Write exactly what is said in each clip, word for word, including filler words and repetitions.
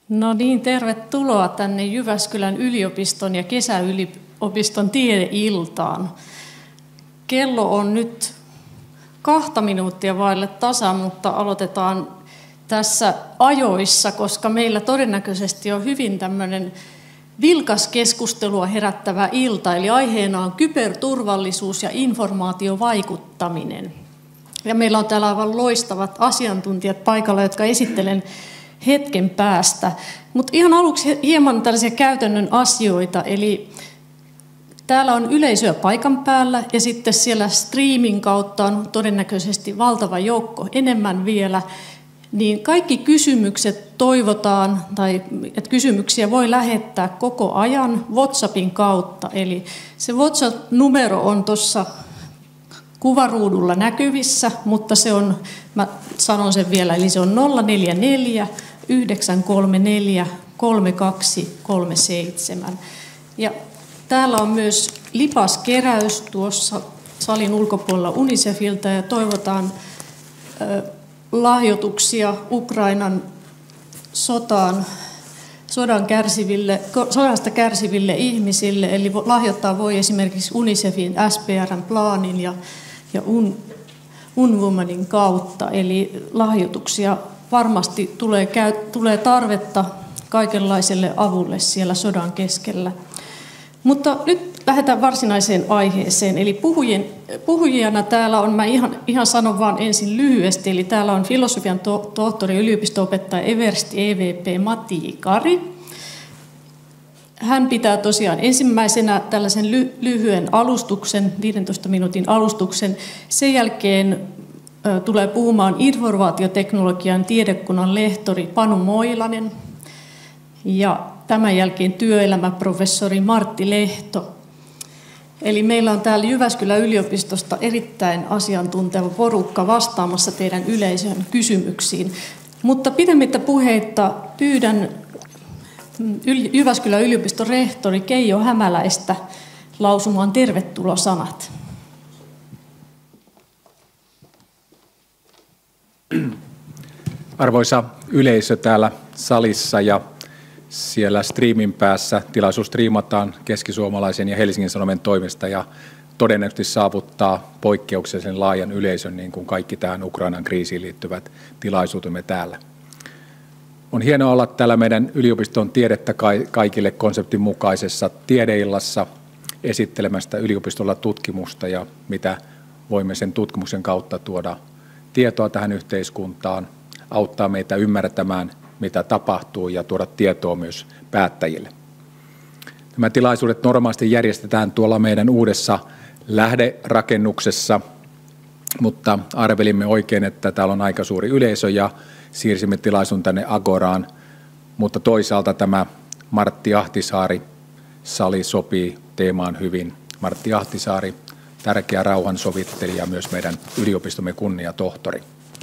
No niin, tervetuloa tänne Jyväskylän yliopiston ja kesäyliopiston tiedeiltaan. Kello on nyt kahta minuuttia vaille tasan, mutta aloitetaan tässä ajoissa, koska meillä todennäköisesti on hyvin tämmöinen vilkas keskustelua herättävä ilta, eli aiheena on kyberturvallisuus ja informaatiovaikuttaminen. Ja meillä on täällä aivan loistavat asiantuntijat paikalla, jotka esittelen hetken päästä. Mutta ihan aluksi hieman tällaisia käytännön asioita, eli täällä on yleisöä paikan päällä ja sitten siellä streamin kautta on todennäköisesti valtava joukko enemmän vielä. Niin kaikki kysymykset toivotaan, tai että kysymyksiä voi lähettää koko ajan WhatsAppin kautta. Eli se WhatsApp-numero on tuossa kuvaruudulla näkyvissä, mutta se on, mä sanon sen vielä, eli se on nolla neljä neljä yhdeksän kolme neljä kolme kaksi kolme seitsemän. Ja täällä on myös lipaskeräys tuossa salin ulkopuolella Unicefilta ja toivotaan ö, lahjoituksia Ukrainan sotaan, sodan kärsiville, sodasta kärsiville ihmisille. Eli lahjoittaa voi esimerkiksi Unicefin S P R-plaanin ja, ja Un, Unwomanin kautta. Eli lahjoituksia varmasti tulee, käy, tulee tarvetta kaikenlaiselle avulle siellä sodan keskellä. Mutta nyt lähdetään varsinaiseen aiheeseen. Eli puhujien, puhujana täällä on, mä ihan, ihan sanon vaan ensin lyhyesti, eli täällä on filosofian to, tohtori, yliopisto-opettaja Eversti E V P Matti Kari. Hän pitää tosiaan ensimmäisenä tällaisen ly, lyhyen alustuksen, viidentoista minuutin alustuksen. Sen jälkeen ö, tulee puhumaan informaatioteknologian tiedekunnan lehtori Panu Moilanen ja tämän jälkeen työelämäprofessori Martti Lehto. Eli meillä on täällä Jyväskylän yliopistosta erittäin asiantunteva porukka vastaamassa teidän yleisön kysymyksiin. Mutta pidemmittä puheitta pyydän Jyväskylän yliopiston rehtori Keijo Hämäläistä lausumaan tervetulosanat. Arvoisa yleisö täällä salissa ja siellä streamin päässä, tilaisuus striimataan Keskisuomalaisen ja Helsingin Sanomien toimesta ja todennäköisesti saavuttaa poikkeuksellisen laajan yleisön, niin kuin kaikki tähän Ukrainan kriisiin liittyvät tilaisuutemme täällä. On hienoa olla täällä meidän yliopiston tiedettä kaikille konseptin mukaisessa tiedeillassa esittelemästä yliopistolla tutkimusta ja mitä voimme sen tutkimuksen kautta tuoda tietoa tähän yhteiskuntaan, auttaa meitä ymmärtämään, mitä tapahtuu ja tuoda tietoa myös päättäjille. Nämä tilaisuudet normaalisti järjestetään tuolla meidän uudessa lähderakennuksessa, mutta arvelimme oikein, että täällä on aika suuri yleisö ja siirsimme tilaisuuden tänne Agoraan, mutta toisaalta tämä Martti Ahtisaari-sali sopii teemaan hyvin. Martti Ahtisaari, tärkeä rauhansovittelija, myös meidän yliopistomme kunniatohtori.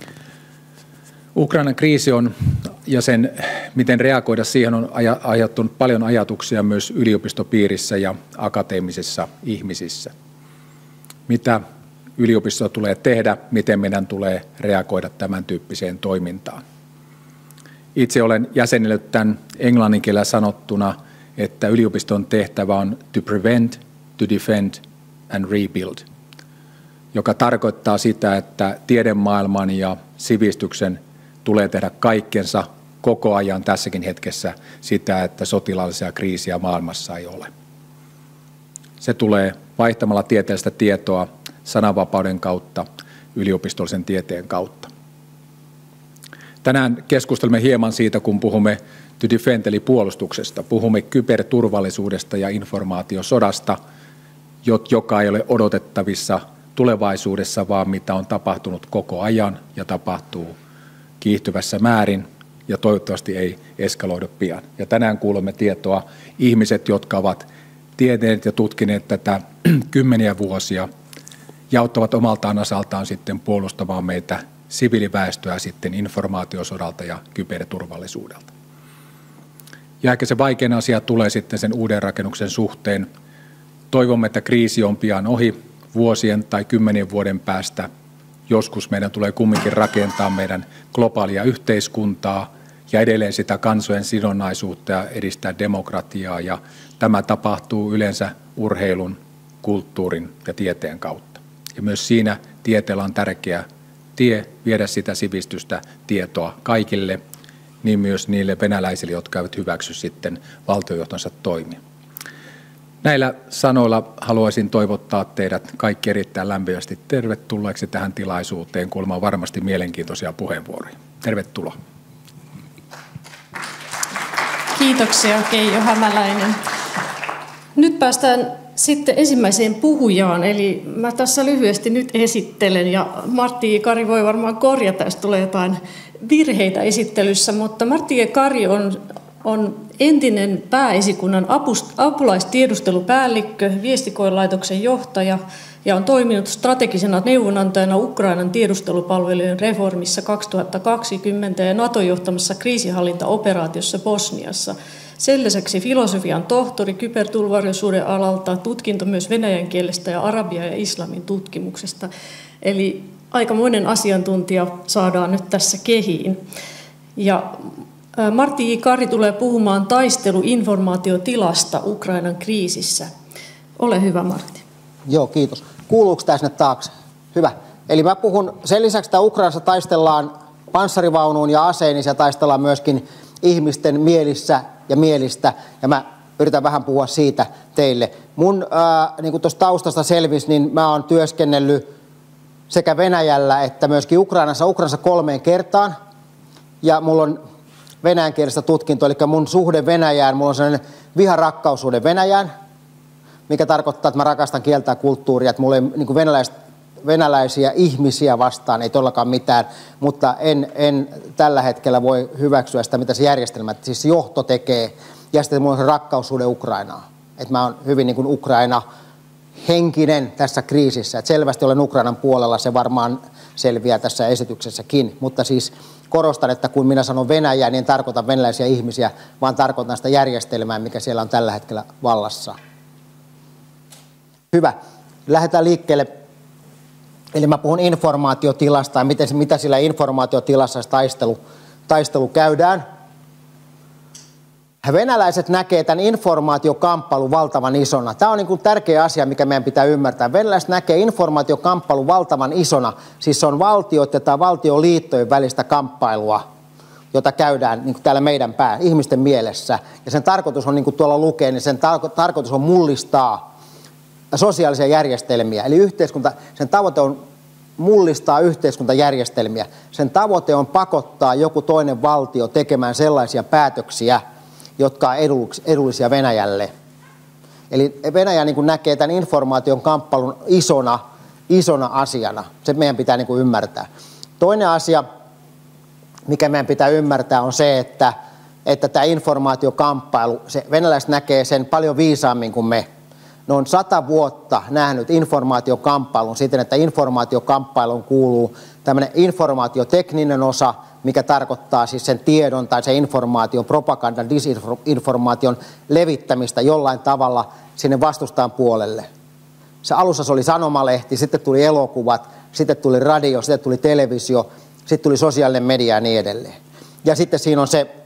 Ukrainan kriisi on, ja sen, miten reagoida siihen, on aiheuttanut paljon ajatuksia myös yliopistopiirissä ja akateemisissa ihmisissä. Mitä yliopistoa tulee tehdä, miten meidän tulee reagoida tämän tyyppiseen toimintaan. Itse olen jäsenellyt tämän englanninkielellä sanottuna, että yliopiston tehtävä on to prevent, to defend and rebuild, joka tarkoittaa sitä, että tiedemaailman ja sivistyksen tulee tehdä kaikkensa koko ajan tässäkin hetkessä sitä, että sotilaallisia kriisiä maailmassa ei ole. Se tulee vaihtamalla tieteellistä tietoa sananvapauden kautta, yliopistollisen tieteen kautta. Tänään keskustelemme hieman siitä, kun puhumme to defend eli puolustuksesta. Puhumme kyberturvallisuudesta ja informaatiosodasta, joka ei ole odotettavissa tulevaisuudessa, vaan mitä on tapahtunut koko ajan ja tapahtuu kiihtyvässä määrin ja toivottavasti ei eskaloidu pian. Ja tänään kuulemme tietoa ihmiset, jotka ovat tieteet ja tutkineet tätä kymmeniä vuosia ja auttavat omaltaan osaltaan sitten puolustamaan meitä siviiliväestöä sitten informaatiosodalta ja kyberturvallisuudelta. Ja ehkä se vaikein asia tulee sitten sen uuden rakennuksen suhteen. Toivomme, että kriisi on pian ohi vuosien tai kymmenien vuoden päästä. Joskus meidän tulee kumminkin rakentaa meidän globaalia yhteiskuntaa ja edelleen sitä kansojen sidonnaisuutta ja edistää demokratiaa. Ja tämä tapahtuu yleensä urheilun, kulttuurin ja tieteen kautta. Ja myös siinä tieteellä on tärkeä tie viedä sitä sivistystä, tietoa kaikille, niin myös niille venäläisille, jotka eivät hyväksy sitten valtiojohtonsa toimia. Näillä sanoilla haluaisin toivottaa teidät kaikki erittäin lämpimästi tervetulleeksi tähän tilaisuuteen. Kuulemaan varmasti mielenkiintoisia puheenvuoroja. Tervetuloa. Kiitoksia Keijo Hämäläinen. Nyt päästään sitten ensimmäiseen puhujaan, eli mä tässä lyhyesti nyt esittelen, ja Martti Kari voi varmaan korjata, jos tulee jotain virheitä esittelyssä, mutta Martti Kari on, on entinen pääesikunnan apulaistiedustelupäällikkö, viestikoelaitoksen johtaja, ja on toiminut strategisena neuvonantajana Ukrainan tiedustelupalvelujen reformissa kaksituhattakaksikymmentä ja NATO-johtamassa kriisinhallintaoperaatiossa Bosniassa. Sen lisäksi filosofian tohtori kyberturvallisuuden alalta, tutkinto myös venäjän kielestä ja arabia ja islamin tutkimuksesta. Eli aikamoinen asiantuntija saadaan nyt tässä kehiin. Ja Martti J. Kari tulee puhumaan taisteluinformaatiotilasta Ukrainan kriisissä. Ole hyvä, Martti. Joo, kiitos. Kuuluuko tämä sinne taakse? Hyvä. Eli mä puhun sen lisäksi, että Ukrainassa taistellaan panssarivaunuun ja aseen, niin siellä taistellaan myöskin ihmisten mielissä ja mielistä, ja mä yritän vähän puhua siitä teille. Mun, ää, niin kuin tuosta taustasta selvisi, niin mä oon työskennellyt sekä Venäjällä että myöskin Ukrainassa, Ukrainassa kolmeen kertaan, ja mulla on venäjänkielistä tutkintoa, eli mun suhde Venäjään, mulla on sellainen viharakkaussuhde Venäjään, mikä tarkoittaa, että mä rakastan kieltä ja kulttuuria, että mulla ei niin kuin venäläis, venäläisiä ihmisiä vastaan, ei todellakaan mitään, mutta en, en tällä hetkellä voi hyväksyä sitä, mitä se järjestelmä, siis johto tekee, ja sitten mulla on se rakkaussuhde Ukrainaa. Että mä oon hyvin niin kuin Ukraina henkinen tässä kriisissä, että selvästi olen Ukrainan puolella, se varmaan selviää tässä esityksessäkin, mutta siis korostan, että kun minä sanon Venäjää, niin en tarkoita venäläisiä ihmisiä, vaan tarkoitan sitä järjestelmää, mikä siellä on tällä hetkellä vallassa. Hyvä. Lähdetään liikkeelle. Eli mä puhun informaatiotilasta ja miten, mitä sillä informaatiotilassa taistelu, taistelu käydään. Venäläiset näkee tämän informaatiokamppailun valtavan isona. Tämä on niin kuin tärkeä asia, mikä meidän pitää ymmärtää. Venäläiset näkee informaatiokamppailun valtavan isona. Siis se on valtioiden tai valtioliittojen välistä kamppailua, jota käydään niin kuin täällä meidän pää, ihmisten mielessä. Ja sen tarkoitus on, niin kuin tuolla lukee, niin sen tarko- tarkoitus on mullistaa sosiaalisia järjestelmiä. Eli yhteiskunta, sen tavoite on mullistaa yhteiskuntajärjestelmiä. Sen tavoite on pakottaa joku toinen valtio tekemään sellaisia päätöksiä, jotka ovat edullisia Venäjälle. Eli Venäjä niin kuin näkee tämän informaation kamppailun isona, isona asiana. Se meidän pitää niin kuin ymmärtää. Toinen asia, mikä meidän pitää ymmärtää, on se, että, että tämä informaatiokamppailu, se venäläiset näkee sen paljon viisaammin kuin me. Ne on sata vuotta nähnyt informaatiokamppailun siten, että informaatiokamppailuun kuuluu tämmöinen informaatiotekninen osa, mikä tarkoittaa siis sen tiedon tai sen informaation, propagandan, disinformaation levittämistä jollain tavalla sinne vastustajan puolelle. Se alussa se oli sanomalehti, sitten tuli elokuvat, sitten tuli radio, sitten tuli televisio, sitten tuli sosiaalinen media ja niin edelleen. Ja sitten siinä on se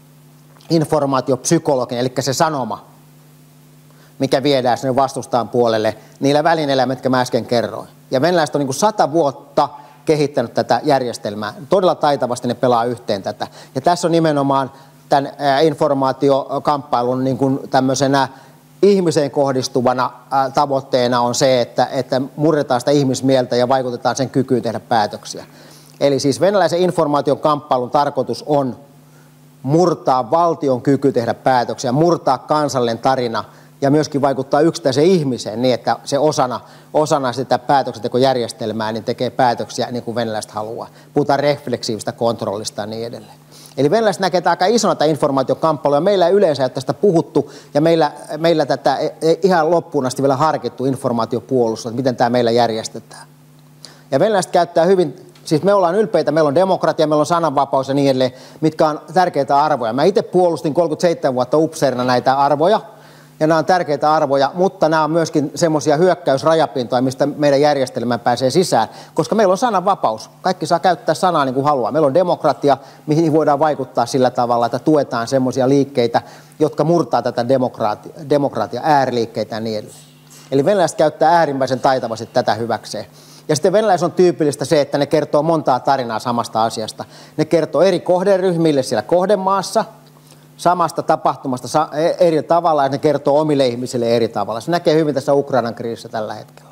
informaatiopsykologinen, eli se sanoma, mikä viedään sinne vastustajan puolelle niillä välineillä, mitkä mä äsken kerroin. Ja venäläiset on niin kuin sata vuotta kehittänyt tätä järjestelmää. Todella taitavasti ne pelaa yhteen tätä. Ja tässä on nimenomaan tämän informaatiokamppailun niin kuin tämmöisenä ihmiseen kohdistuvana tavoitteena on se, että, että murretaan sitä ihmismieltä ja vaikutetaan sen kykyyn tehdä päätöksiä. Eli siis venäläisen informaatiokamppailun tarkoitus on murtaa valtion kyky tehdä päätöksiä, murtaa kansallinen tarina ja myöskin vaikuttaa yksittäiseen ihmiseen niin, että se osana, osana sitä päätöksentekojärjestelmää niin tekee päätöksiä niin kuin venäläiset haluaa. Puhutaan refleksiivistä kontrollista ja niin edelleen. Eli venäläiset näkee aika isona tämä informaatiokamppailu, ja meillä yleensä ei ole tästä puhuttu, ja meillä, meillä tätä ei ihan loppuun asti vielä harkittu informaatiopuolustusta, että miten tämä meillä järjestetään. Ja venäläiset käyttää hyvin, siis me ollaan ylpeitä, meillä on demokratia, meillä on sananvapaus ja niin edelleen, mitkä on tärkeitä arvoja. Mä itse puolustin kolmekymmentäseitsemän vuotta upseerina näitä arvoja, ja nämä on tärkeitä arvoja, mutta nämä on myöskin semmoisia hyökkäysrajapintoja, mistä meidän järjestelmään pääsee sisään, koska meillä on sananvapaus. Kaikki saa käyttää sanaa niin kuin haluaa. Meillä on demokratia, mihin voidaan vaikuttaa sillä tavalla, että tuetaan semmoisia liikkeitä, jotka murtaa tätä demokratia, demokratia ääriliikkeitä ja niin edelleen. Eli venäläiset käyttää äärimmäisen taitavasti tätä hyväkseen. Ja sitten venäläis on tyypillistä se, että ne kertoo montaa tarinaa samasta asiasta. Ne kertoo eri kohderyhmille siellä kohdemaassa, samasta tapahtumasta eri tavalla, ja ne kertoo omille ihmisille eri tavalla. Se näkee hyvin tässä Ukrainan kriisissä tällä hetkellä.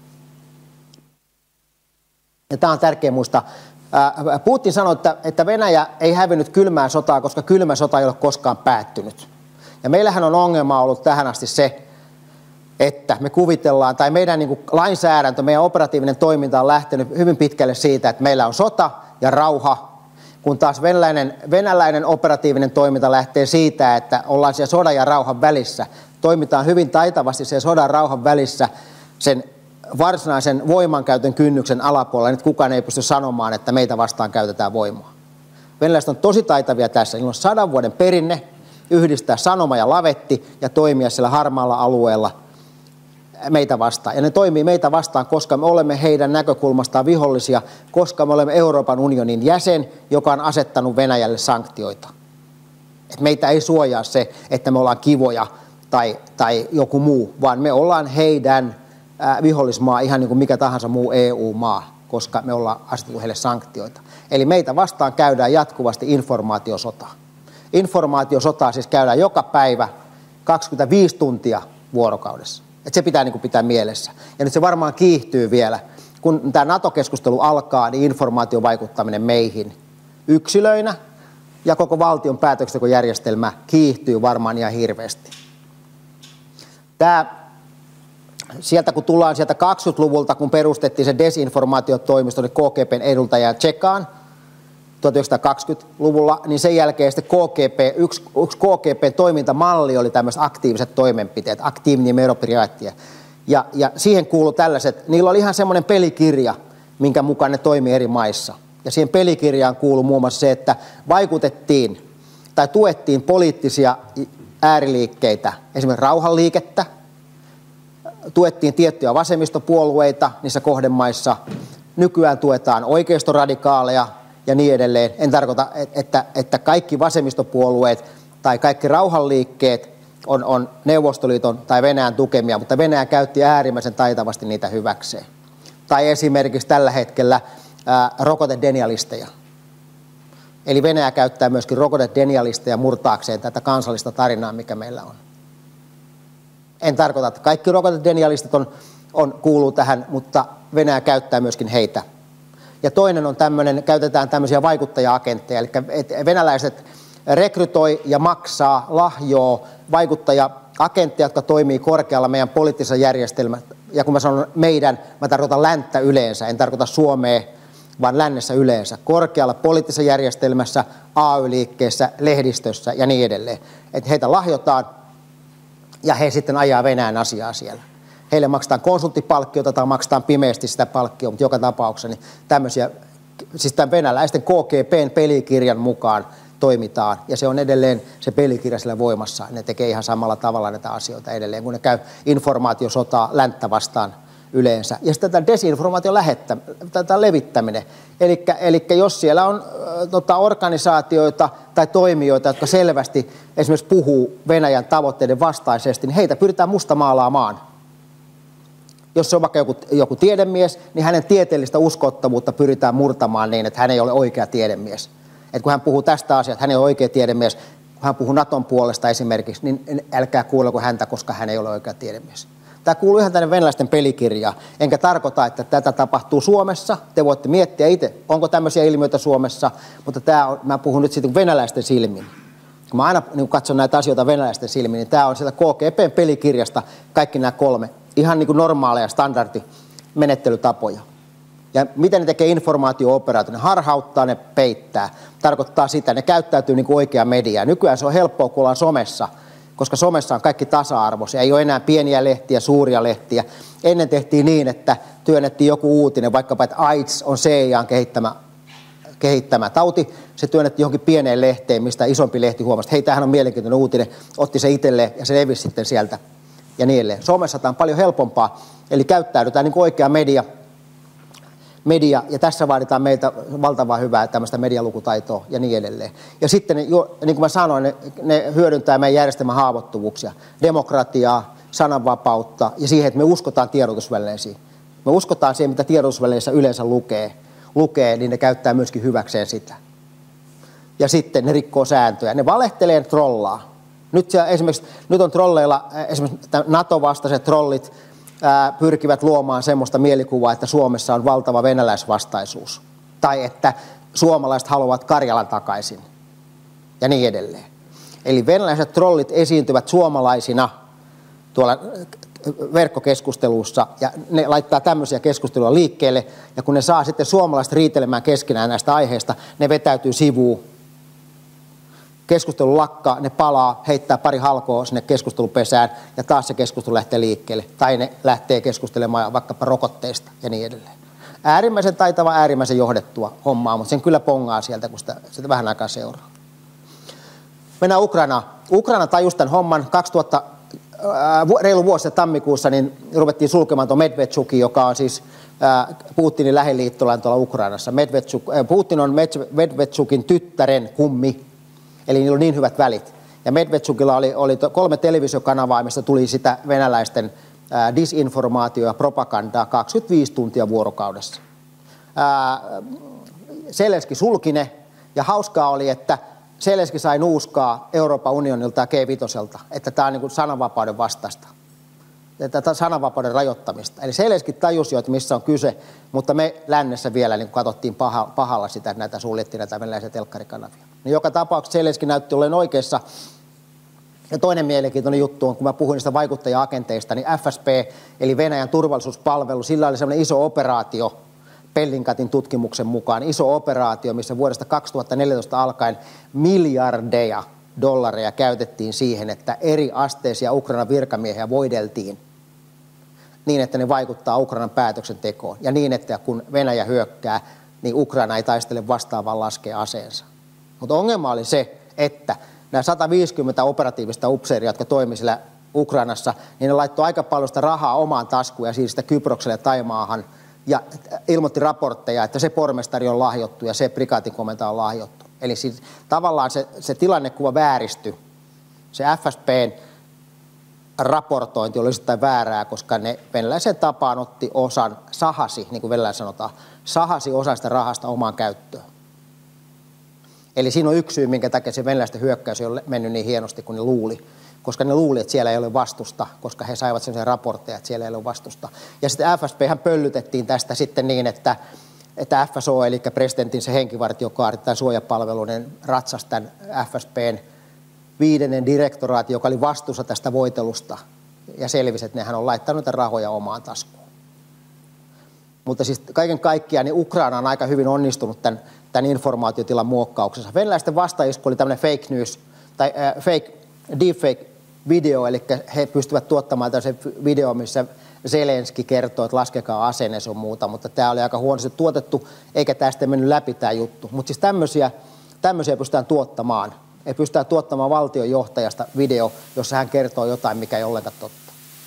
Ja tämä on tärkeä muistaa. Putin sanoi, että Venäjä ei hävinnyt kylmää sotaa, koska kylmä sota ei ole koskaan päättynyt. Ja meillähän on ongelma ollut tähän asti se, että me kuvitellaan, tai meidän niin kuin lainsäädäntö, meidän operatiivinen toiminta on lähtenyt hyvin pitkälle siitä, että meillä on sota ja rauha, kun taas venäläinen, venäläinen operatiivinen toiminta lähtee siitä, että ollaan siellä sodan ja rauhan välissä. Toimitaan hyvin taitavasti siellä sodan ja rauhan välissä sen varsinaisen voimankäytön kynnyksen alapuolella, että kukaan ei pysty sanomaan, että meitä vastaan käytetään voimaa. Venäläiset on tosi taitavia tässä. Niillä on sadan vuoden perinne yhdistää sanoma ja lavetti ja toimia siellä harmaalla alueella meitä vastaan. Ja ne toimii meitä vastaan, koska me olemme heidän näkökulmastaan vihollisia, koska me olemme Euroopan unionin jäsen, joka on asettanut Venäjälle sanktioita. Et meitä ei suojaa se, että me ollaan kivoja tai, tai joku muu, vaan me ollaan heidän äh, vihollismaa ihan niin kuin mikä tahansa muu E U-maa, koska me ollaan asetettu heille sanktioita. Eli meitä vastaan käydään jatkuvasti informaatiosotaa. Informaatiosotaa siis käydään joka päivä kaksikymmentäviisi tuntia vuorokaudessa. Että se pitää niin kuin pitää mielessä. Ja nyt se varmaan kiihtyy vielä. Kun tämä NATO-keskustelu alkaa, niin informaatiovaikuttaminen meihin yksilöinä ja koko valtion päätöksentekojärjestelmä kiihtyy varmaan ihan hirveästi. Tämä, sieltä kun tullaan sieltä kaksikymmentäluvulta, kun perustettiin se desinformaatiotoimisto, niin K G P:n edulta ja Tsekaan tuhatyhdeksänsataakaksikymmentäluvulla, niin sen jälkeen sitten K G P, yksi, yksi K G P:n toimintamalli oli tämmöiset aktiiviset toimenpiteet, aktiivinen meroperiaattia. Ja, ja siihen kuului tällaiset, niillä oli ihan semmoinen pelikirja, minkä mukaan ne toimii eri maissa. Ja siihen pelikirjaan kuului muun muassa se, että vaikutettiin tai tuettiin poliittisia ääriliikkeitä, esimerkiksi rauhanliikettä, tuettiin tiettyjä vasemmistopuolueita niissä kohdemaissa, nykyään tuetaan oikeistoradikaaleja ja niin edelleen. En tarkoita, että, että kaikki vasemmistopuolueet tai kaikki rauhanliikkeet on, on Neuvostoliiton tai Venäjän tukemia, mutta Venäjä käytti äärimmäisen taitavasti niitä hyväkseen. Tai esimerkiksi tällä hetkellä ää, rokotedenialisteja. Eli Venäjä käyttää myöskin rokotedenialisteja murtaakseen tätä kansallista tarinaa, mikä meillä on. En tarkoita, että kaikki rokotedenialistit on, on, kuuluu tähän, mutta Venäjä käyttää myöskin heitä. Ja toinen on tämmöinen, käytetään tämmöisiä vaikuttaja-agentteja, eli venäläiset rekrytoi ja maksaa, lahjoo vaikuttaja-agentteja, jotka toimii korkealla meidän poliittisessa järjestelmässä. Ja kun mä sanon meidän, mä tarkoitan länttä yleensä, en tarkoita Suomea, vaan lännessä yleensä. Korkealla poliittisessa järjestelmässä, A Y-liikkeessä, lehdistössä ja niin edelleen. Että heitä lahjotaan ja he sitten ajaa Venäjän asiaa siellä. Heille maksetaan konsulttipalkkiota tai maksetaan pimeästi sitä palkkiota, mutta joka tapauksessa niin tämmöisiä, siis tämän venäläisten K G P:n pelikirjan mukaan toimitaan, ja se on edelleen se pelikirja siellä voimassa. Ne tekee ihan samalla tavalla näitä asioita edelleen, kun ne käy informaatiosotaa länttä vastaan yleensä. Ja sitten tämä desinformaation lähettä, tätä levittäminen. Eli jos siellä on äh, tota, organisaatioita tai toimijoita, jotka selvästi esimerkiksi puhuu Venäjän tavoitteiden vastaisesti, niin heitä pyritään mustamaalaamaan. Jos se on vaikka joku, joku tiedemies, niin hänen tieteellistä uskottavuutta pyritään murtamaan niin, että hän ei ole oikea tiedemies. Et kun hän puhuu tästä asiasta, hän ei ole oikea tiedemies. Kun hän puhuu Naton puolesta esimerkiksi, niin älkää kuunnelko häntä, koska hän ei ole oikea tiedemies. Tämä kuuluu ihan tänne venäläisten pelikirjaan. Enkä tarkoita, että tätä tapahtuu Suomessa. Te voitte miettiä itse, onko tämmöisiä ilmiöitä Suomessa, mutta tämä on, mä puhun nyt sitten venäläisten silmin. Kun mä aina niin katson näitä asioita venäläisten silmin, niin tämä on sieltä K G P:n pelikirjasta kaikki nämä kolme. Ihan niin kuin normaaleja standardimenettelytapoja. Ja miten ne tekee informaatio-operaatio? Ne harhauttaa, ne peittää. Tarkoittaa sitä, ne käyttäytyy niin kuin oikea media. Nykyään se on helppoa, kun ollaan somessa, koska somessa on kaikki tasa-arvoisia. Ei ole enää pieniä lehtiä, suuria lehtiä. Ennen tehtiin niin, että työnnettiin joku uutinen, vaikkapa että AIDS on C I A:n kehittämä kehittämä tauti. Se työnnettiin johonkin pieneen lehteen, mistä isompi lehti huomasi, että hei, tämähän on mielenkiintoinen uutinen, otti se itselleen ja se levisi sitten sieltä ja niin edelleen. Somessa tämä on paljon helpompaa, eli käyttäydytään niin kuin oikea media, media, ja tässä vaaditaan meiltä valtavaa hyvää tämmöistä medialukutaitoa ja niin edelleen. Ja sitten, ne, jo, niin kuin mä sanoin, ne, ne hyödyntää meidän järjestelmän haavoittuvuuksia, demokratiaa, sananvapautta ja siihen, että me uskotaan tiedotusvälineisiin. Me uskotaan siihen, mitä tiedotusvälineissä yleensä lukee, lukee, niin ne käyttää myöskin hyväkseen sitä. Ja sitten ne rikkoo sääntöjä. Ne valehtelee, trollaa. Nyt, esimerkiksi, nyt on trolleilla, esimerkiksi NATO-vastaiset trollit ää, pyrkivät luomaan semmoista mielikuvaa, että Suomessa on valtava venäläisvastaisuus. Tai että suomalaiset haluavat Karjalan takaisin. Ja niin edelleen. Eli venäläiset trollit esiintyvät suomalaisina tuolla verkkokeskustelussa, ja ne laittaa tämmöisiä keskusteluja liikkeelle, ja kun ne saa sitten suomalaiset riitelemään keskenään näistä aiheista, ne vetäytyy sivuun. Keskustelu lakkaa, ne palaa, heittää pari halkoa sinne keskustelupesään, ja taas se keskustelu lähtee liikkeelle. Tai ne lähtee keskustelemaan vaikkapa rokotteista ja niin edelleen. Äärimmäisen taitava, äärimmäisen johdettua hommaa, mutta sen kyllä pongaa sieltä, kun sitä, sitä vähän aikaa seuraa. Mennään Ukrainaan. Ukraina tajusi tämän homman kaksituhatta reilu vuosi tammikuussa, niin ruvettiin sulkemaan tuo Medvedchukin, joka on siis Putinin lähiliittolainen tuolla Ukrainassa. Medvedchuk, Putin on Medvedchukin tyttären kummi, eli niillä on niin hyvät välit. Ja Medvedchukilla oli, oli kolme televisiokanavaa, mistä tuli sitä venäläisten disinformaatio ja propagandaa kaksikymmentäviisi tuntia vuorokaudessa. Zelenski sulki ne, ja hauskaa oli, että Zelenski sai nuuskaa Euroopan unionilta ja G viisi, että tämä on niin kuin sananvapauden vastaista. Tätä sananvapauden rajoittamista. Eli Zelenski tajusi jo, että missä on kyse, mutta me lännessä vielä niin katsottiin paha, pahalla sitä, että näitä suljettiin näitä venäläisiä telkkarikanavia. Niin joka tapauksessa Zelenski näytti olleen oikeassa. Ja toinen mielenkiintoinen juttu on, kun mä puhuin niistä vaikuttaja-agenteista, niin F S B, eli Venäjän turvallisuuspalvelu, sillä oli sellainen iso operaatio, Pellinkatin tutkimuksen mukaan, iso operaatio, missä vuodesta kaksituhattaneljätoista alkaen miljardeja dollareja käytettiin siihen, että eri asteisia Ukrainan virkamiehiä voideltiin niin, että ne vaikuttaa Ukrainan päätöksentekoon. Ja niin, että kun Venäjä hyökkää, niin Ukraina ei taistele vastaan, vaan laskee aseensa. Mutta ongelma oli se, että nämä sataviisikymmentä operatiivista upseeria, jotka toimivat siellä Ukrainassa, niin ne laittoi aika paljon sitä rahaa omaan taskuun ja siis sitä Kyprokselle ja Taimaahan, ja ilmoitti raportteja, että se pormestari on lahjottu ja se prikaatin komentaja on lahjottu. Eli siis tavallaan se, se tilannekuva vääristyi. Se F S B:n raportointi oli osittain väärää, koska ne venäläisen tapaan otti osan, sahasi, niin kuin venäläisen sanotaan, sahasi osan sitä rahasta omaan käyttöön. Eli siinä on yksi syy, minkä takia se venäläisten hyökkäys ei ole mennyt niin hienosti kuin ne luuli. Koska ne luuli, että siellä ei ole vastusta, koska he saivat sellaisia raportteja, että siellä ei ole vastusta. Ja sitten F S B:hän pöllytettiin tästä sitten niin, että, että F S O, eli presidentin se henkivartiokaari tai suojapalveluinen ratsasi tämän F S B:n viidennen direktoraati, joka oli vastuussa tästä voitelusta. Ja selvisi, että nehän on laittanut niitä rahoja omaan taskuun. Mutta siis kaiken kaikkiaan niin Ukraina on aika hyvin onnistunut tämän, tämän informaatiotilan muokkauksessa. Venäläisten vastaisku oli tämmöinen fake news, tai äh, fake, deepfake video, eli he pystyvät tuottamaan tämmöisen video, missä Zelenski kertoo, että laskekaa asenne sun muuta, mutta tämä oli aika huonosti tuotettu, eikä tästä mennyt läpi tämä juttu. Mutta siis tämmöisiä, tämmöisiä pystytään tuottamaan. Ei pystytään tuottamaan valtionjohtajasta video, jossa hän kertoo jotain, mikä ei ollenkaan totta.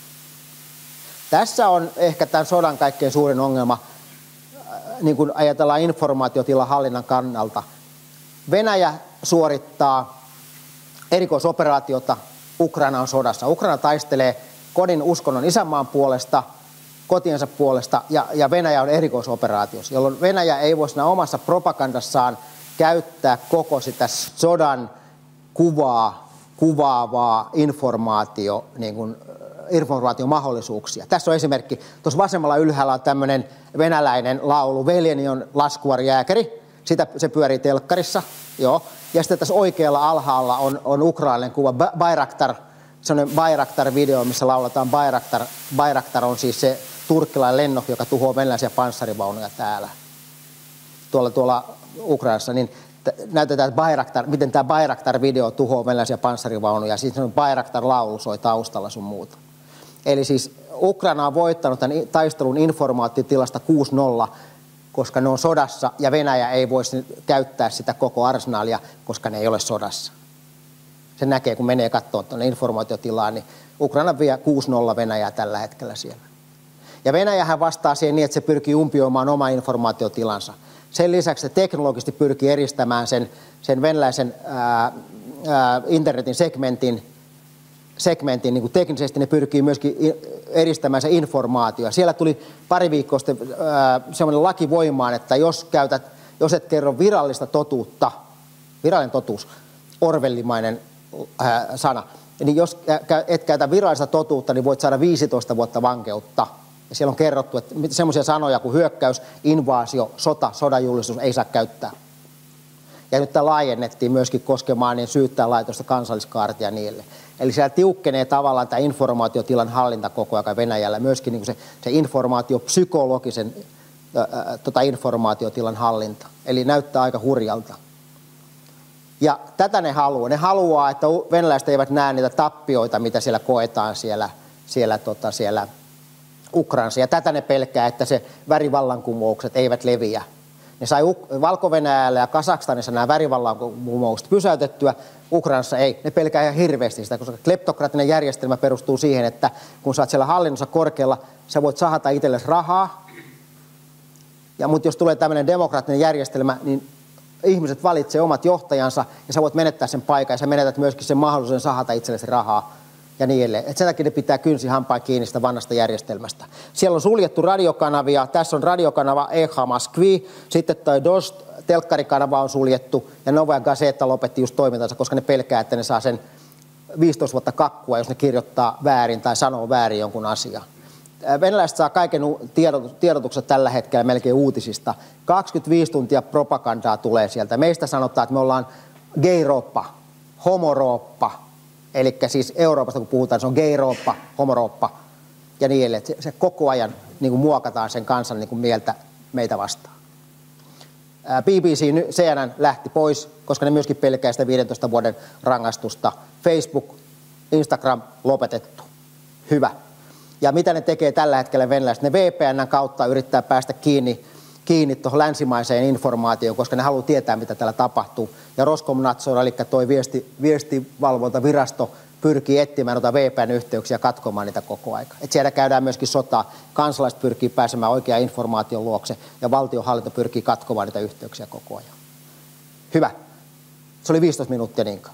Tässä on ehkä tämän sodan kaikkein suurin ongelma, niin kuin ajatellaan informaatiotilan hallinnan kannalta. Venäjä suorittaa erikoisoperaatiota, Ukraina on sodassa. Ukraina taistelee kodin, uskonnon, isänmaan puolesta, kotiensa puolesta, ja, ja Venäjä on erikoisoperaatiossa, jolloin Venäjä ei voi siinä omassa propagandassaan käyttää koko sitä sodan kuvaa, kuvaavaa informaatio, niin kuin, informaatiomahdollisuuksia. Tässä on esimerkki. Tuossa vasemmalla ylhäällä on tämmöinen venäläinen laulu, Veljeni on laskuvarjääkäri, sitä se pyörii telkkarissa, joo. Ja sitten tässä oikealla alhaalla on, on ukrainalainen kuva, Bayraktar, sellainen Bayraktar-video, missä lauletaan Bayraktar. Bayraktar on siis se turkkilainen lennokki, joka tuhoaa venäläisiä panssarivaunuja täällä, tuolla, tuolla Ukrainassa. Niin näytetään, Bayraktar, miten tämä Bayraktar-video tuhoaa venäläisiä panssarivaunuja, ja sitten on Bayraktar-laulu soi taustalla sun muuta. Eli siis Ukraina on voittanut tämän taistelun informaatiotilasta kuusi nolla koska ne on sodassa ja Venäjä ei voisi käyttää sitä koko arsenaalia, koska ne ei ole sodassa. Se näkee, kun menee katsomaan tuonne informaatiotilaan, niin Ukraina vie kuusi nolla Venäjää tällä hetkellä siellä. Ja Venäjähän vastaa siihen niin, että se pyrkii umpioimaan oma informaatiotilansa. Sen lisäksi se teknologisesti pyrkii eristämään sen, sen venäläisen ää, ää, internetin segmentin, segmentin niin kuin teknisesti ne pyrkii myöskin eristämään se informaatio. Siellä tuli pari viikkoa sitten semmoinen laki voimaan, että jos, käytät, jos et kerro virallista totuutta, virallinen totuus, orwellimainen ää, sana, niin jos et käytä virallista totuutta, niin voit saada viisitoista vuotta vankeutta. Ja siellä on kerrottu, että semmoisia sanoja kuin hyökkäys, invaasio, sota, sodanjulistus ei saa käyttää. Ja nyt tämä laajennettiin myöskin koskemaan niin syyttäjälaitosta, kansalliskaartia ja niille. Eli siellä tiukkenee tavallaan tämä informaatiotilan hallinta koko ajan Venäjällä, myöskin niin kuin se, se informaatiopsykologisen ää, tota informaatiotilan hallinta. Eli näyttää aika hurjalta. Ja tätä ne haluaa. Ne haluaa, että venäläiset eivät näe niitä tappioita, mitä siellä koetaan siellä, siellä, tota, siellä Ukrainassa. Ja tätä ne pelkää, että se värivallankumoukset eivät leviä. Ne sai Valko-Venäjällä ja Kazakstanissa nämä värivallankumoukset pysäytettyä, Ukrainassa ei. Ne pelkää ihan hirveästi sitä, koska kleptokraattinen järjestelmä perustuu siihen, että kun sä oot siellä hallinnossa korkealla, sä voit sahata itsellesi rahaa. Ja, mutta jos tulee tämmöinen demokraattinen järjestelmä, niin ihmiset valitsee omat johtajansa ja sä voit menettää sen paikan ja sä menetät myöskin sen mahdollisuuden sahata itsellesi rahaa ja niin edelleen. Et sen takia ne pitää kynsi hampaa kiinni sitä vanhasta järjestelmästä. Siellä on suljettu radiokanavia. Tässä on radiokanava Echa Moskvi, sitten toi Dost telkkarikanava on suljettu ja Novaya Gazeta lopetti just toimintansa, koska ne pelkää, että ne saa sen viisitoista vuotta kakkua, jos ne kirjoittaa väärin tai sanoo väärin jonkun asian. Venäläiset saa kaiken tiedotuksen tällä hetkellä melkein uutisista. kaksikymmentäviisi tuntia propagandaa tulee sieltä. Meistä sanotaan, että me ollaan gayrooppa, homorooppa. Eli siis Euroopasta kun puhutaan, se on gayrooppa, homorooppa ja niin edelleen. Se, se koko ajan niin kuin muokataan sen kansan niin kuin mieltä meitä vastaan. B B C, C N N lähti pois, koska ne myöskin pelkää sitä viidentoista vuoden rangaistusta. Facebook, Instagram lopetettu. Hyvä. Ja mitä ne tekee tällä hetkellä venäläiset? Ne V P N:n kautta yrittää päästä kiinni, kiinni tuohon länsimaiseen informaatioon, koska ne haluaa tietää, mitä täällä tapahtuu. Ja Roskomnadzor, eli tuo viesti, viestivalvontavirasto, pyrkii etsimään noita V P N-yhteyksiä ja katkomaan niitä koko aika. Et siellä käydään myöskin sotaa. Kansalaiset pyrkii pääsemään oikeaan informaation luokse ja valtionhallinto pyrkii katkomaan niitä yhteyksiä koko ajan. Hyvä. Se oli viisitoista minuuttia niinkaan.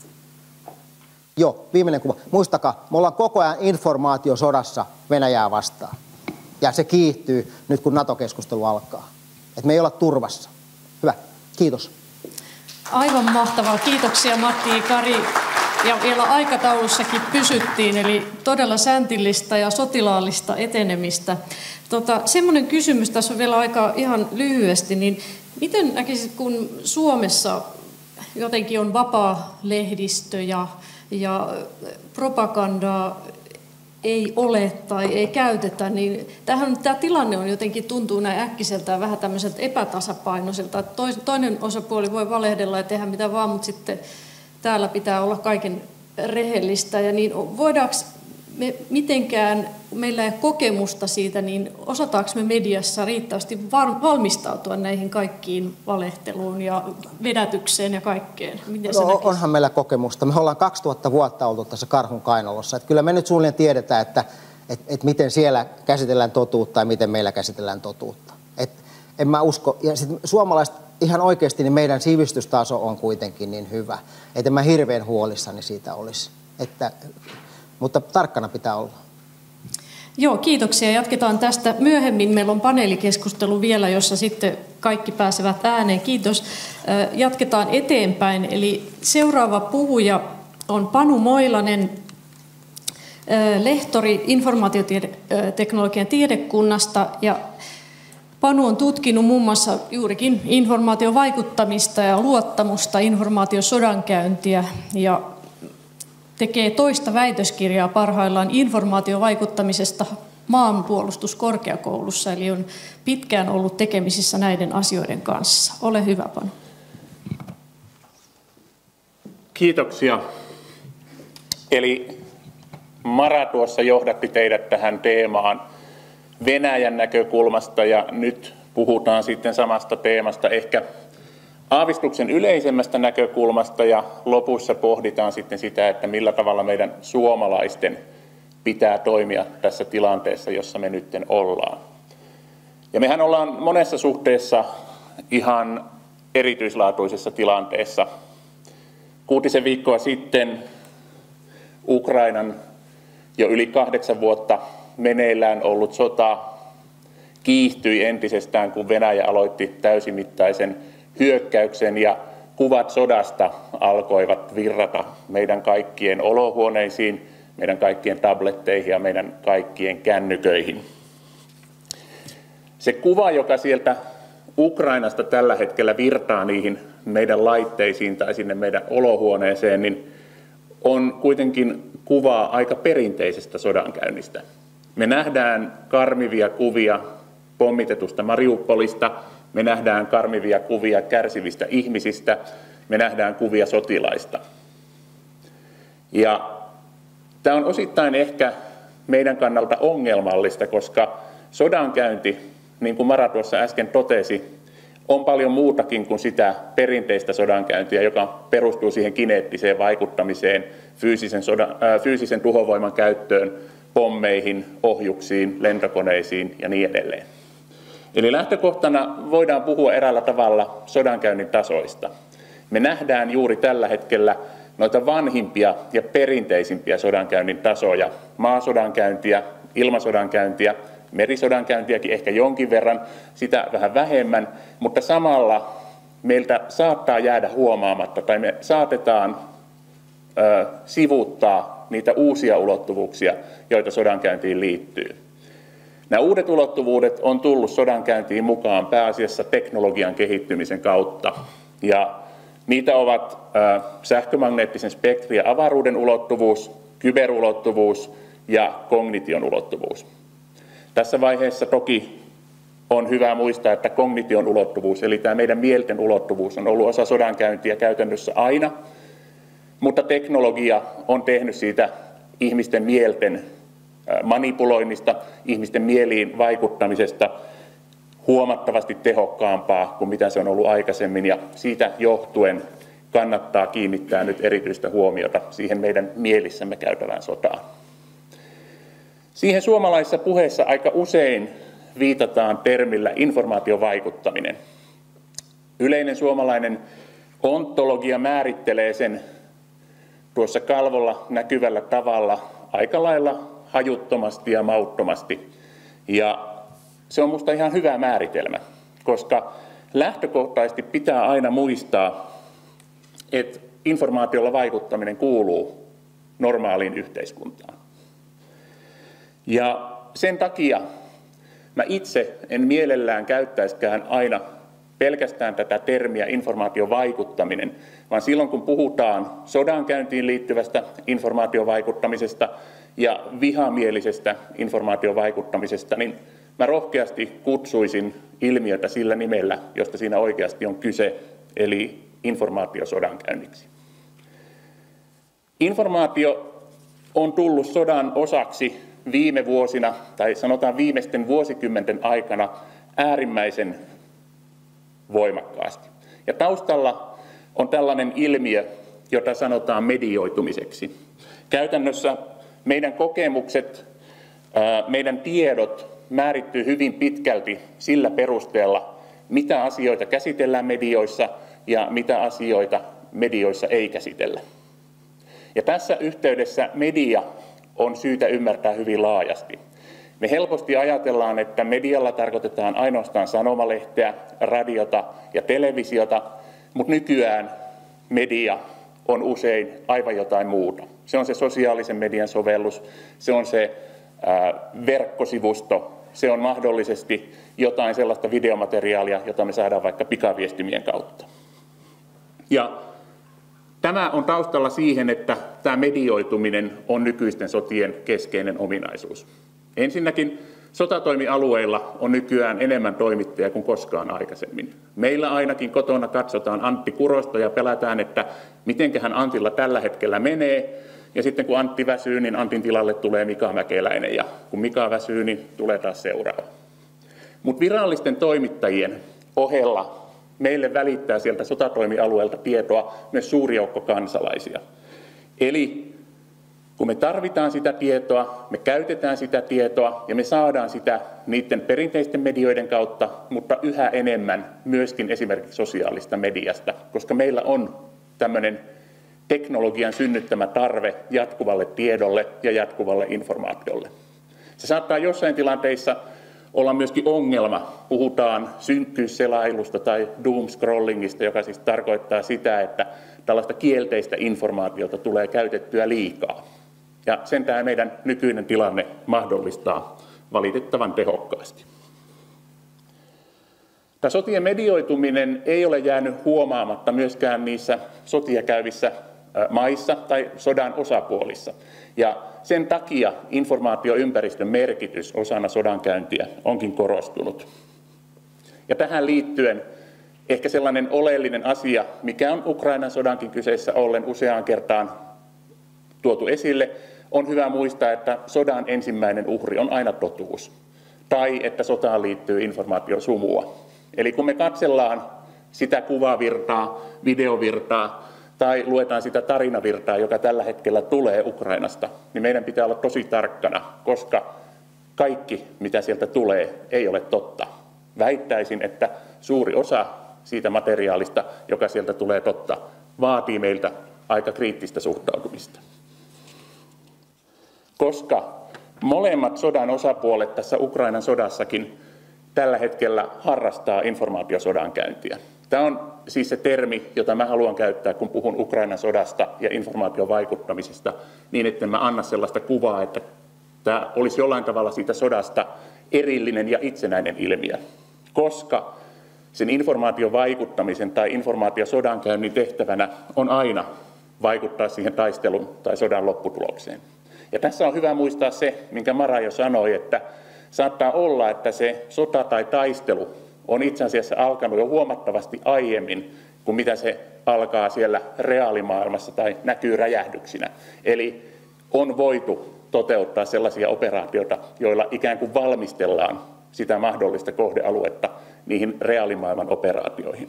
Joo, viimeinen kuva. Muistakaa, me ollaan koko ajan informaatiosodassa Venäjää vastaan. Ja se kiihtyy nyt, kun NATO-keskustelu alkaa. Et me ei olla turvassa. Hyvä. Kiitos. Aivan mahtavaa. Kiitoksia Matti ja Kari. Ja vielä aikataulussakin pysyttiin, eli todella säntillistä ja sotilaallista etenemistä. Tota, semmoinen kysymys, tässä on vielä aika ihan lyhyesti, niin miten näkisit, kun Suomessa jotenkin on vapaa lehdistö ja, ja propagandaa ei ole tai ei käytetä, niin tämähän, tämä tilanne on jotenkin tuntuu näin äkkiseltään vähän tämmöiseltä epätasapainoiselta. Toinen osapuoli voi valehdella ja tehdä mitä vaan, mutta sitten täällä pitää olla kaiken rehellistä. Ja niin voidaanko me mitenkään, meillä ei ole kokemusta siitä, niin osataanko me mediassa riittävästi valmistautua näihin kaikkiin valehteluun ja vedätykseen ja kaikkeen? Miten no, onhan meillä kokemusta. Me ollaan kaksituhatta vuotta oltu tässä karhun kainalossa. Että kyllä me nyt suunnilleen tiedetään, että et, et miten siellä käsitellään totuutta ja miten meillä käsitellään totuutta. Et en mä usko. Ja sit suomalaiset ihan oikeasti niin meidän sivistystaso on kuitenkin niin hyvä, että mä hirveän huolissani siitä olisi. Että, mutta tarkkana pitää olla. Joo, kiitoksia. Jatketaan tästä myöhemmin. Meillä on paneelikeskustelu vielä, jossa sitten kaikki pääsevät ääneen. Kiitos. Jatketaan eteenpäin. Eli seuraava puhuja on Panu Moilanen, lehtori informaatioteknologian tiedekunnasta. Ja Panu on tutkinut muun muassa juurikin informaatiovaikuttamista ja luottamusta, informaatiosodankäyntiä ja tekee toista väitöskirjaa parhaillaan informaatiovaikuttamisesta maanpuolustuskorkeakoulussa, eli on pitkään ollut tekemisissä näiden asioiden kanssa. Ole hyvä, Panu. Kiitoksia. Eli Mara tuossa johdatti teidät tähän teemaan Venäjän näkökulmasta ja nyt puhutaan sitten samasta teemasta ehkä aavistuksen yleisemmästä näkökulmasta ja lopussa pohditaan sitten sitä, että millä tavalla meidän suomalaisten pitää toimia tässä tilanteessa, jossa me nytten ollaan. Ja mehän ollaan monessa suhteessa ihan erityislaatuisessa tilanteessa. Kuutisen viikkoa sitten Ukrainan jo yli kahdeksan vuotta meneillään ollut sota kiihtyi entisestään, kun Venäjä aloitti täysimittaisen hyökkäyksen ja kuvat sodasta alkoivat virrata meidän kaikkien olohuoneisiin, meidän kaikkien tabletteihin ja meidän kaikkien kännyköihin. Se kuva, joka sieltä Ukrainasta tällä hetkellä virtaa niihin meidän laitteisiin tai sinne meidän olohuoneeseen, niin on kuitenkin kuvaa aika perinteisestä sodankäynnistä. Me nähdään karmivia kuvia pommitetusta Mariupolista, me nähdään karmivia kuvia kärsivistä ihmisistä, me nähdään kuvia sotilaista. Ja tämä on osittain ehkä meidän kannalta ongelmallista, koska sodankäynti, niin kuin Mara tuossa äsken totesi, on paljon muutakin kuin sitä perinteistä sodankäyntiä, joka perustuu siihen kineettiseen vaikuttamiseen, fyysisen, sodan, äh, fyysisen tuhovoiman käyttöön, pommeihin, ohjuksiin, lentokoneisiin ja niin edelleen. Eli lähtökohtana voidaan puhua eräällä tavalla sodankäynnin tasoista. Me nähdään juuri tällä hetkellä noita vanhimpia ja perinteisimpiä sodankäynnin tasoja, maasodankäyntiä, ilmasodankäyntiä, merisodankäyntiäkin ehkä jonkin verran, sitä vähän vähemmän, mutta samalla meiltä saattaa jäädä huomaamatta tai me saatetaan ö, sivuuttaa niitä uusia ulottuvuuksia, joita sodankäyntiin liittyy. Nämä uudet ulottuvuudet on tullut sodankäyntiin mukaan pääasiassa teknologian kehittymisen kautta. Ja niitä ovat ö, sähkömagneettisen spektrin ja avaruuden ulottuvuus, kyberulottuvuus ja kognition ulottuvuus. Tässä vaiheessa toki on hyvä muistaa, että kognition ulottuvuus, eli tämä meidän mielten ulottuvuus, on ollut osa sodankäyntiä käytännössä aina, mutta teknologia on tehnyt siitä ihmisten mielten manipuloinnista, ihmisten mieliin vaikuttamisesta huomattavasti tehokkaampaa kuin mitä se on ollut aikaisemmin, ja siitä johtuen kannattaa kiinnittää nyt erityistä huomiota siihen meidän mielissämme käytävään sotaan. Siihen suomalaisessa puheessa aika usein viitataan termillä informaatiovaikuttaminen. Yleinen suomalainen ontologia määrittelee sen tuossa kalvolla näkyvällä tavalla aika lailla hajuttomasti ja mauttomasti. Ja se on minusta ihan hyvä määritelmä, koska lähtökohtaisesti pitää aina muistaa, että informaatiolla vaikuttaminen kuuluu normaaliin yhteiskuntaan. Ja sen takia mä itse en mielellään käyttäisikään aina pelkästään tätä termiä informaatiovaikuttaminen, vaan silloin kun puhutaan sodankäyntiin liittyvästä informaatiovaikuttamisesta ja vihamielisestä informaatiovaikuttamisesta, niin mä rohkeasti kutsuisin ilmiötä sillä nimellä, josta siinä oikeasti on kyse, eli informaatiosodankäynniksi. Informaatio on tullut sodan osaksi viime vuosina, tai sanotaan viimeisten vuosikymmenten aikana, äärimmäisen voimakkaasti. Ja taustalla on tällainen ilmiö, jota sanotaan medioitumiseksi. Käytännössä meidän kokemukset, meidän tiedot määrittyy hyvin pitkälti sillä perusteella, mitä asioita käsitellään medioissa ja mitä asioita medioissa ei käsitellä. Ja tässä yhteydessä media on syytä ymmärtää hyvin laajasti. Me helposti ajatellaan, että medialla tarkoitetaan ainoastaan sanomalehteä, radiota ja televisiota, mutta nykyään media on usein aivan jotain muuta. Se on se sosiaalisen median sovellus, se on se ää, verkkosivusto, se on mahdollisesti jotain sellaista videomateriaalia, jota me saadaan vaikka pikaviestimien kautta. Ja tämä on taustalla siihen, että tämä medioituminen on nykyisten sotien keskeinen ominaisuus. Ensinnäkin sotatoimialueilla on nykyään enemmän toimittajia kuin koskaan aikaisemmin. Meillä ainakin kotona katsotaan Antti Kurosta ja pelätään, että mitenköhän Antilla tällä hetkellä menee. Ja sitten kun Antti väsyy, niin Antin tilalle tulee Mika Mäkeläinen ja kun Mika väsyy, niin tulee taas seuraava. Mutta virallisten toimittajien ohella meille välittää sieltä sotatoimialueelta tietoa myös suuri joukko kansalaisia. Eli kun me tarvitaan sitä tietoa, me käytetään sitä tietoa ja me saadaan sitä niiden perinteisten medioiden kautta, mutta yhä enemmän myöskin esimerkiksi sosiaalista mediasta, koska meillä on tämmöinen teknologian synnyttämä tarve jatkuvalle tiedolle ja jatkuvalle informaatiolle. Se saattaa jossain tilanteissa olla myöskin ongelma. Puhutaan synkkyysselailusta tai doom-scrollingista, joka siis tarkoittaa sitä, että tällaista kielteistä informaatiota tulee käytettyä liikaa. Ja sen tämä meidän nykyinen tilanne mahdollistaa valitettavan tehokkaasti. Tämä sotien medioituminen ei ole jäänyt huomaamatta myöskään niissä sotia käyvissä maissa tai sodan osapuolissa. Ja sen takia informaatioympäristön merkitys osana sodankäyntiä onkin korostunut. Ja tähän liittyen ehkä sellainen oleellinen asia, mikä on Ukrainan sodankin kyseessä ollen useaan kertaan tuotu esille, on hyvä muistaa, että sodan ensimmäinen uhri on aina totuus. Tai että sotaan liittyy informaatiosumua. Eli kun me katsellaan sitä kuvavirtaa, videovirtaa tai luetaan sitä tarinavirtaa, joka tällä hetkellä tulee Ukrainasta, niin meidän pitää olla tosi tarkkana, koska kaikki, mitä sieltä tulee, ei ole totta. Väittäisin, että suuri osa siitä materiaalista, joka sieltä tulee totta, vaatii meiltä aika kriittistä suhtautumista. Koska molemmat sodan osapuolet tässä Ukrainan sodassakin tällä hetkellä harrastaa informaatiosodankäyntiä. Tämä on siis se termi, jota mä haluan käyttää, kun puhun Ukrainan sodasta ja informaation vaikuttamisesta, niin että mä anna sellaista kuvaa, että tämä olisi jollain tavalla siitä sodasta erillinen ja itsenäinen ilmiö. Koska sen informaation vaikuttamisen tai informaatiosodankäynnin tehtävänä on aina vaikuttaa siihen taistelun tai sodan lopputulokseen. Ja tässä on hyvä muistaa se, minkä Mara jo sanoi, että saattaa olla, että se sota tai taistelu on itse asiassa alkanut jo huomattavasti aiemmin kuin mitä se alkaa siellä reaalimaailmassa tai näkyy räjähdyksinä. Eli on voitu toteuttaa sellaisia operaatioita, joilla ikään kuin valmistellaan sitä mahdollista kohdealuetta niihin reaalimaailman operaatioihin.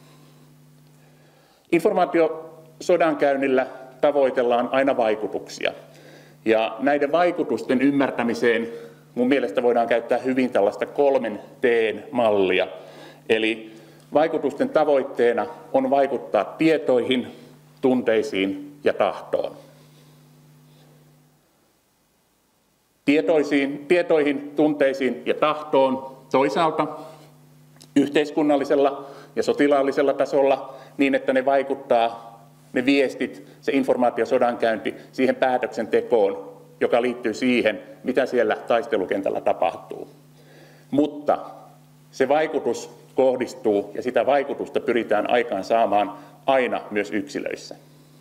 Informaatiosodankäynnillä tavoitellaan aina vaikutuksia. Ja näiden vaikutusten ymmärtämiseen mun mielestä voidaan käyttää hyvin tällaista kolmen T-mallia. Eli vaikutusten tavoitteena on vaikuttaa tietoihin, tunteisiin ja tahtoon. Tietoisiin, tietoihin, tunteisiin ja tahtoon toisaalta yhteiskunnallisella ja sotilaallisella tasolla niin, että ne vaikuttaa, ne viestit, se informaatiosodankäynti siihen päätöksentekoon, joka liittyy siihen, mitä siellä taistelukentällä tapahtuu. Mutta se vaikutus kohdistuu ja sitä vaikutusta pyritään aikaan saamaan aina myös yksilöissä.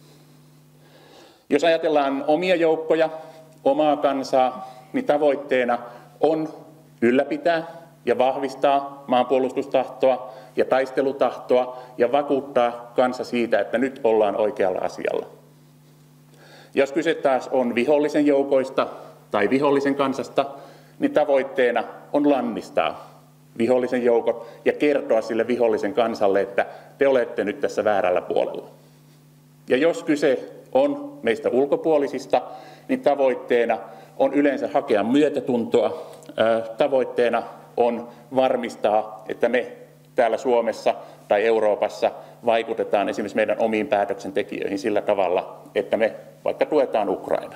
Jos ajatellaan omia joukkoja, omaa kansaa, niin tavoitteena on ylläpitää ja vahvistaa maanpuolustustahtoa ja taistelutahtoa ja vakuuttaa kansa siitä, että nyt ollaan oikealla asialla. Jos kyse taas on vihollisen joukoista tai vihollisen kansasta, niin tavoitteena on lannistaa vihollisen joukot ja kertoa sille vihollisen kansalle, että te olette nyt tässä väärällä puolella. Ja jos kyse on meistä ulkopuolisista, niin tavoitteena on yleensä hakea myötätuntoa. Tavoitteena on varmistaa, että me täällä Suomessa tai Euroopassa vaikutetaan esimerkiksi meidän omiin päätöksentekijöihin sillä tavalla, että me vaikka tuetaan Ukrainaa.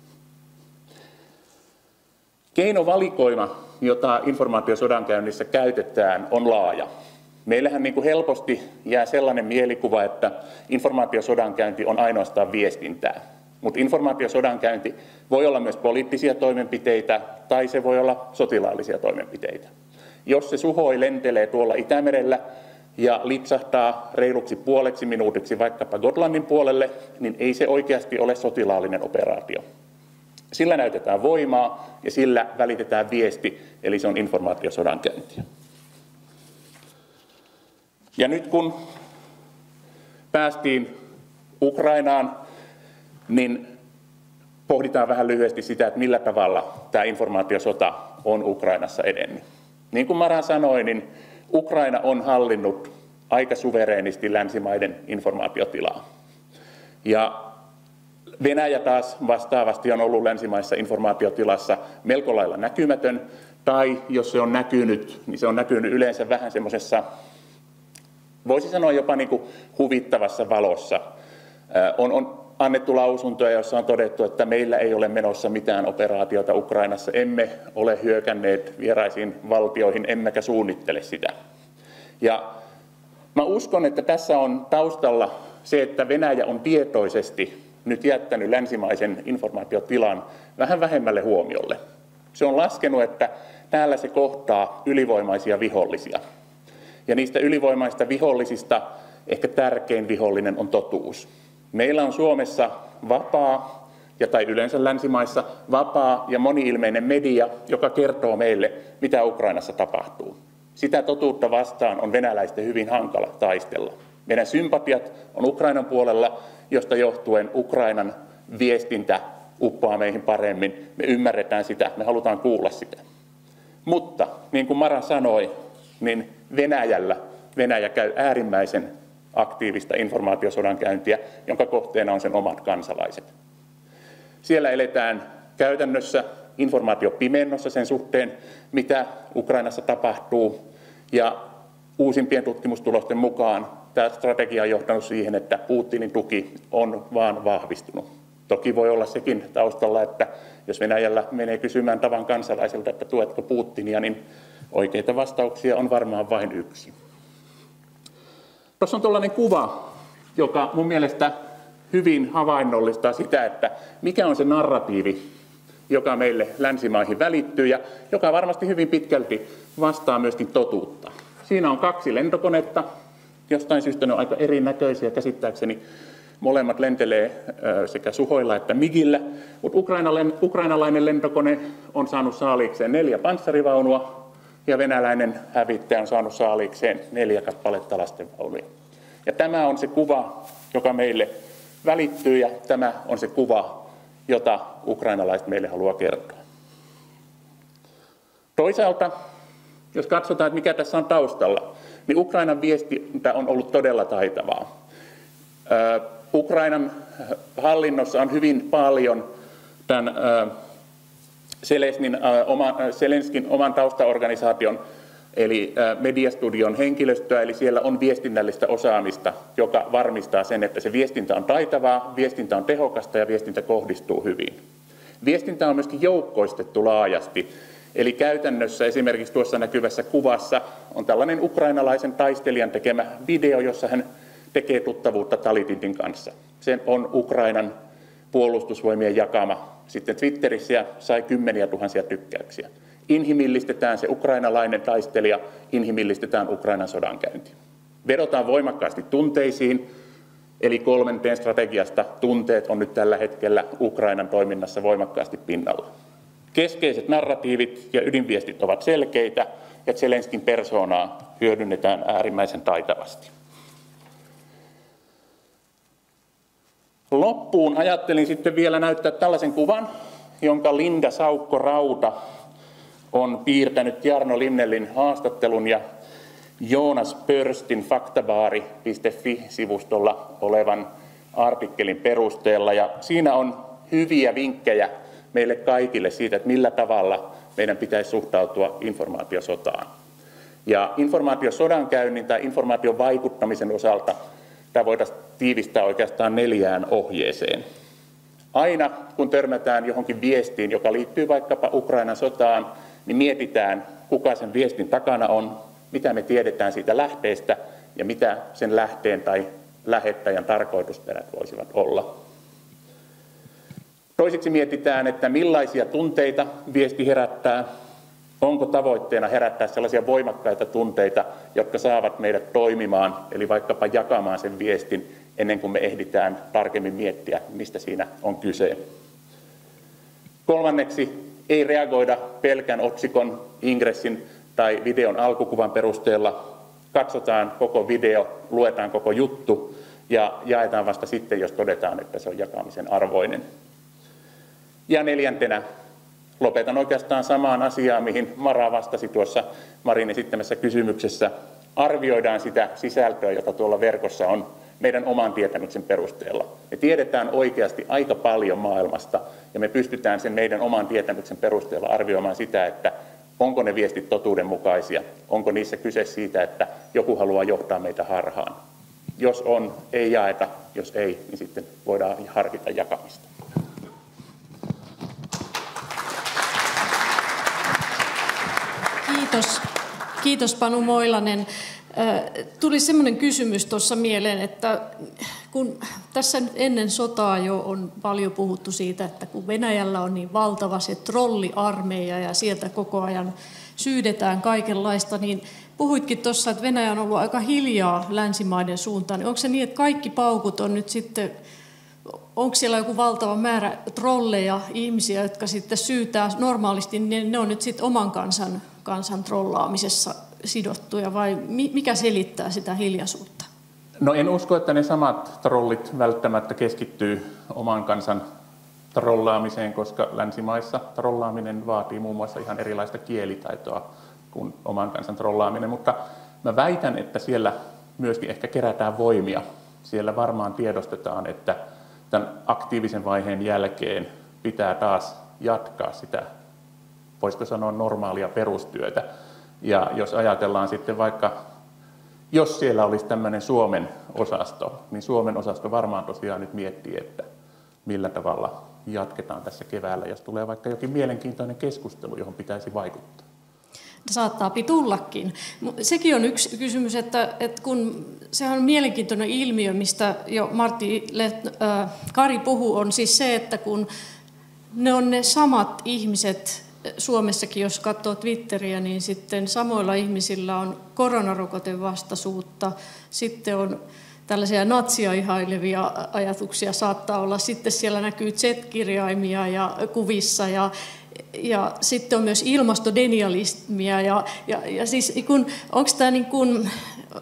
Keinovalikoima, jota informaatiosodankäynnissä käytetään, on laaja. Meillähän niin kuin helposti jää sellainen mielikuva, että informaatiosodankäynti on ainoastaan viestintää. Mutta informaatiosodankäynti voi olla myös poliittisia toimenpiteitä tai se voi olla sotilaallisia toimenpiteitä. Jos se suhoi lentelee tuolla Itämerellä ja lipsahtaa reiluksi puoleksi minuutiksi vaikkapa Gotlandin puolelle, niin ei se oikeasti ole sotilaallinen operaatio. Sillä näytetään voimaa ja sillä välitetään viesti, eli se on informaatiosodankäyntiä. Ja nyt kun päästiin Ukrainaan, niin pohditaan vähän lyhyesti sitä, että millä tavalla tämä informaatiosota on Ukrainassa edennyt. Niin kuin Mara sanoi, niin Ukraina on hallinnut aika suvereenisti länsimaiden informaatiotilaa. Ja Venäjä taas vastaavasti on ollut länsimaissa informaatiotilassa melko lailla näkymätön, tai jos se on näkynyt, niin se on näkynyt yleensä vähän semmoisessa, voisi sanoa jopa niin kuin huvittavassa valossa. On, on annettu lausuntoja, joissa on todettu, että meillä ei ole menossa mitään operaatiota Ukrainassa, emme ole hyökänneet vieraisiin valtioihin, emmekä suunnittele sitä. Ja mä uskon, että tässä on taustalla se, että Venäjä on tietoisesti nyt jättänyt länsimaisen informaatiotilan vähän vähemmälle huomiolle. Se on laskenut, että täällä se kohtaa ylivoimaisia vihollisia. Ja niistä ylivoimaista vihollisista ehkä tärkein vihollinen on totuus. Meillä on Suomessa vapaa, ja tai yleensä länsimaissa vapaa ja moni-ilmeinen media, joka kertoo meille, mitä Ukrainassa tapahtuu. Sitä totuutta vastaan on venäläisten hyvin hankala taistella. Meidän sympatiat on Ukrainan puolella, josta johtuen Ukrainan viestintä uppoaa meihin paremmin. Me ymmärretään sitä, me halutaan kuulla sitä. Mutta niin kuin Mara sanoi, niin Venäjällä Venäjä käy äärimmäisen aktiivista informaatiosodankäyntiä, jonka kohteena on sen omat kansalaiset. Siellä eletään käytännössä informaatiopimennossa sen suhteen, mitä Ukrainassa tapahtuu, ja uusimpien tutkimustulosten mukaan tämä strategia on johtanut siihen, että Putinin tuki on vaan vahvistunut. Toki voi olla sekin taustalla, että jos Venäjällä menee kysymään tavan kansalaisilta, että tuetko Putinia, niin oikeita vastauksia on varmaan vain yksi. Tuossa on tuollainen kuva, joka mun mielestä hyvin havainnollistaa sitä, että mikä on se narratiivi, joka meille länsimaihin välittyy ja joka varmasti hyvin pitkälti vastaa myöskin totuutta. Siinä on kaksi lentokonetta, jostain syystä ne on aika erinäköisiä käsittääkseni. Molemmat lentelee sekä Suhoilla että Migillä, mutta ukrainalainen lentokone on saanut saaliikseen neljä panssarivaunua ja venäläinen hävittäjä on saanut saaliikseen neljä kappaletta lastenvaunuja. Ja tämä on se kuva, joka meille välittyy, ja tämä on se kuva, jota ukrainalaiset meille haluaa kertoa. Toisaalta, jos katsotaan, että mikä tässä on taustalla, niin Ukrainan viestintä on ollut todella taitavaa. Ukrainan hallinnossa on hyvin paljon tämän Zelenskin oman taustaorganisaation eli Mediastudion henkilöstöä, eli siellä on viestinnällistä osaamista, joka varmistaa sen, että se viestintä on taitavaa, viestintä on tehokasta ja viestintä kohdistuu hyvin. Viestintä on myöskin joukkoistettu laajasti, eli käytännössä esimerkiksi tuossa näkyvässä kuvassa on tällainen ukrainalaisen taistelijan tekemä video, jossa hän tekee tuttavuutta Talitintin kanssa. Se on Ukrainan puolustusvoimien jakama sitten Twitterissä ja sai kymmeniä tuhansia tykkäyksiä. Inhimillistetään se ukrainalainen taistelija, inhimillistetään Ukrainan sodankäynti. Vedotaan voimakkaasti tunteisiin, eli kolmen T:n strategiasta tunteet on nyt tällä hetkellä Ukrainan toiminnassa voimakkaasti pinnalla. Keskeiset narratiivit ja ydinviestit ovat selkeitä, ja Zelenskin persoonaa hyödynnetään äärimmäisen taitavasti. Loppuun ajattelin sitten vielä näyttää tällaisen kuvan, jonka Linda Saukko-Rauta on piirtänyt Jarno Limnellin haastattelun ja Joonas Pörstin faktabaari piste fi-sivustolla olevan artikkelin perusteella. Ja siinä on hyviä vinkkejä meille kaikille siitä, että millä tavalla meidän pitäisi suhtautua informaatiosotaan. Ja informaatiosodankäynnin tai informaation vaikuttamisen osalta tämä voitaisiin tiivistää oikeastaan neljään ohjeeseen. Aina kun törmätään johonkin viestiin, joka liittyy vaikkapa Ukrainan sotaan, niin mietitään, kuka sen viestin takana on, mitä me tiedetään siitä lähteestä ja mitä sen lähteen tai lähettäjän tarkoitusperät voisivat olla. Toiseksi mietitään, että millaisia tunteita viesti herättää. Onko tavoitteena herättää sellaisia voimakkaita tunteita, jotka saavat meidät toimimaan, eli vaikkapa jakamaan sen viestin ennen kuin me ehditään tarkemmin miettiä, mistä siinä on kyse. Kolmanneksi, ei reagoida pelkän otsikon, ingressin tai videon alkukuvan perusteella. Katsotaan koko video, luetaan koko juttu ja jaetaan vasta sitten, jos todetaan, että se on jakamisen arvoinen. Ja neljäntenä, lopetan oikeastaan samaan asiaan, mihin Mara vastasi tuossa Marin esittämässä kysymyksessä. Arvioidaan sitä sisältöä, jota tuolla verkossa on meidän oman tietämyksen perusteella. Me tiedetään oikeasti aika paljon maailmasta ja me pystytään sen meidän oman tietämyksen perusteella arvioimaan sitä, että onko ne viestit totuudenmukaisia, onko niissä kyse siitä, että joku haluaa johtaa meitä harhaan. Jos on, ei jaeta, jos ei, niin sitten voidaan harkita jakamista. Kiitos. Kiitos Panu Moilanen. Tuli semmoinen kysymys tuossa mieleen, että kun tässä nyt ennen sotaa jo on paljon puhuttu siitä, että kun Venäjällä on niin valtava se trolliarmeija ja sieltä koko ajan syydetään kaikenlaista, niin puhuitkin tuossa, että Venäjä on ollut aika hiljaa länsimaiden suuntaan. Onko se niin, että kaikki paukut on nyt sitten, onko siellä joku valtava määrä trolleja, ihmisiä, jotka sitten syytää normaalisti, niin ne on nyt sitten oman kansan, kansan trollaamisessa sidottuja, vai mikä selittää sitä hiljaisuutta? No en usko, että ne samat trollit välttämättä keskittyy oman kansan trollaamiseen, koska länsimaissa trollaaminen vaatii muun muassa ihan erilaista kielitaitoa kuin oman kansan trollaaminen, mutta mä väitän, että siellä myöskin ehkä kerätään voimia. Siellä varmaan tiedostetaan, että tämän aktiivisen vaiheen jälkeen pitää taas jatkaa sitä, voisiko sanoa, normaalia perustyötä. Ja jos ajatellaan sitten vaikka, jos siellä olisi tämmöinen Suomen osasto, niin Suomen osasto varmaan tosiaan nyt miettii, että millä tavalla jatketaan tässä keväällä, jos tulee vaikka jokin mielenkiintoinen keskustelu, johon pitäisi vaikuttaa. Saattaa tullakin. Sekin on yksi kysymys, että, että kun sehän on mielenkiintoinen ilmiö, mistä jo Martti Leht- äh, Kari puhuu, on siis se, että kun ne on ne samat ihmiset, Suomessakin, jos katsoo Twitteriä, niin sitten samoilla ihmisillä on koronarokotevastaisuutta, sitten on tällaisia natsia ihailevia ajatuksia saattaa olla, sitten siellä näkyy Z-kirjaimia ja kuvissa ja, ja sitten on myös ilmastodenialismia ja, ja, ja siis kun, onko tämä niin kuin,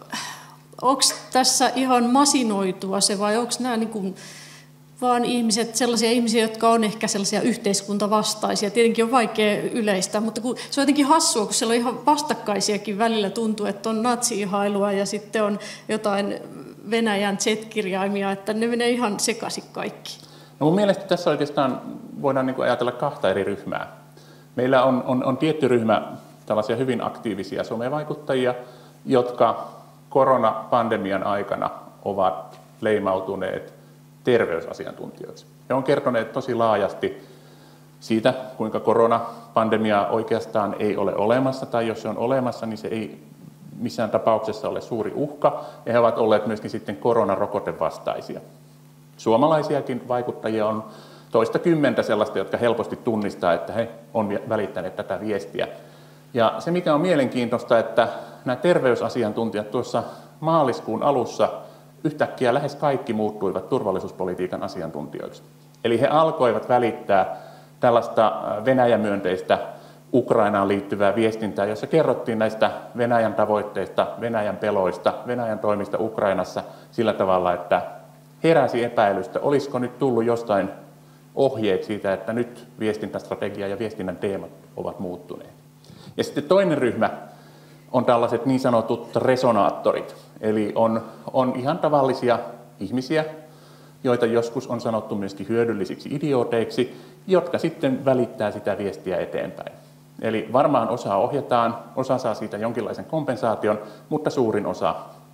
onko tässä ihan masinoitua se vai onko nämä niin kuin vaan ihmiset, sellaisia ihmisiä, jotka on ehkä sellaisia yhteiskuntavastaisia. Tietenkin on vaikea yleistää, mutta kun se on jotenkin hassua, kun siellä on ihan vastakkaisiakin välillä tuntuu, että on natsi-ihailua ja sitten on jotain Venäjän Z-kirjaimia, että ne menee ihan sekaisin kaikki. No mun mielestä tässä oikeastaan voidaan niin kuin ajatella kahta eri ryhmää. Meillä on, on, on tietty ryhmä tällaisia hyvin aktiivisia somevaikuttajia, jotka koronapandemian aikana ovat leimautuneet terveysasiantuntijoiksi. He on kertoneet tosi laajasti siitä, kuinka koronapandemiaa oikeastaan ei ole olemassa, tai jos se on olemassa, niin se ei missään tapauksessa ole suuri uhka, ja he ovat olleet myöskin sitten koronarokotevastaisia. Suomalaisiakin vaikuttajia on toista kymmentä sellaista, jotka helposti tunnistaa, että he on välittäneet tätä viestiä. Ja se, mikä on mielenkiintoista, että nämä terveysasiantuntijat tuossa maaliskuun alussa yhtäkkiä lähes kaikki muuttuivat turvallisuuspolitiikan asiantuntijoiksi. Eli he alkoivat välittää tällaista Venäjä-myönteistä Ukrainaan liittyvää viestintää, jossa kerrottiin näistä Venäjän tavoitteista, Venäjän peloista, Venäjän toimista Ukrainassa sillä tavalla, että heräsi epäilystä, olisiko nyt tullut jostain ohjeet siitä, että nyt viestintästrategia ja viestinnän teemat ovat muuttuneet. Ja sitten toinen ryhmä on tällaiset niin sanotut resonaattorit, eli on, on ihan tavallisia ihmisiä, joita joskus on sanottu myöskin hyödyllisiksi idiooteiksi, jotka sitten välittää sitä viestiä eteenpäin. Eli varmaan osa ohjataan, osa saa siitä jonkinlaisen kompensaation, mutta suurin osa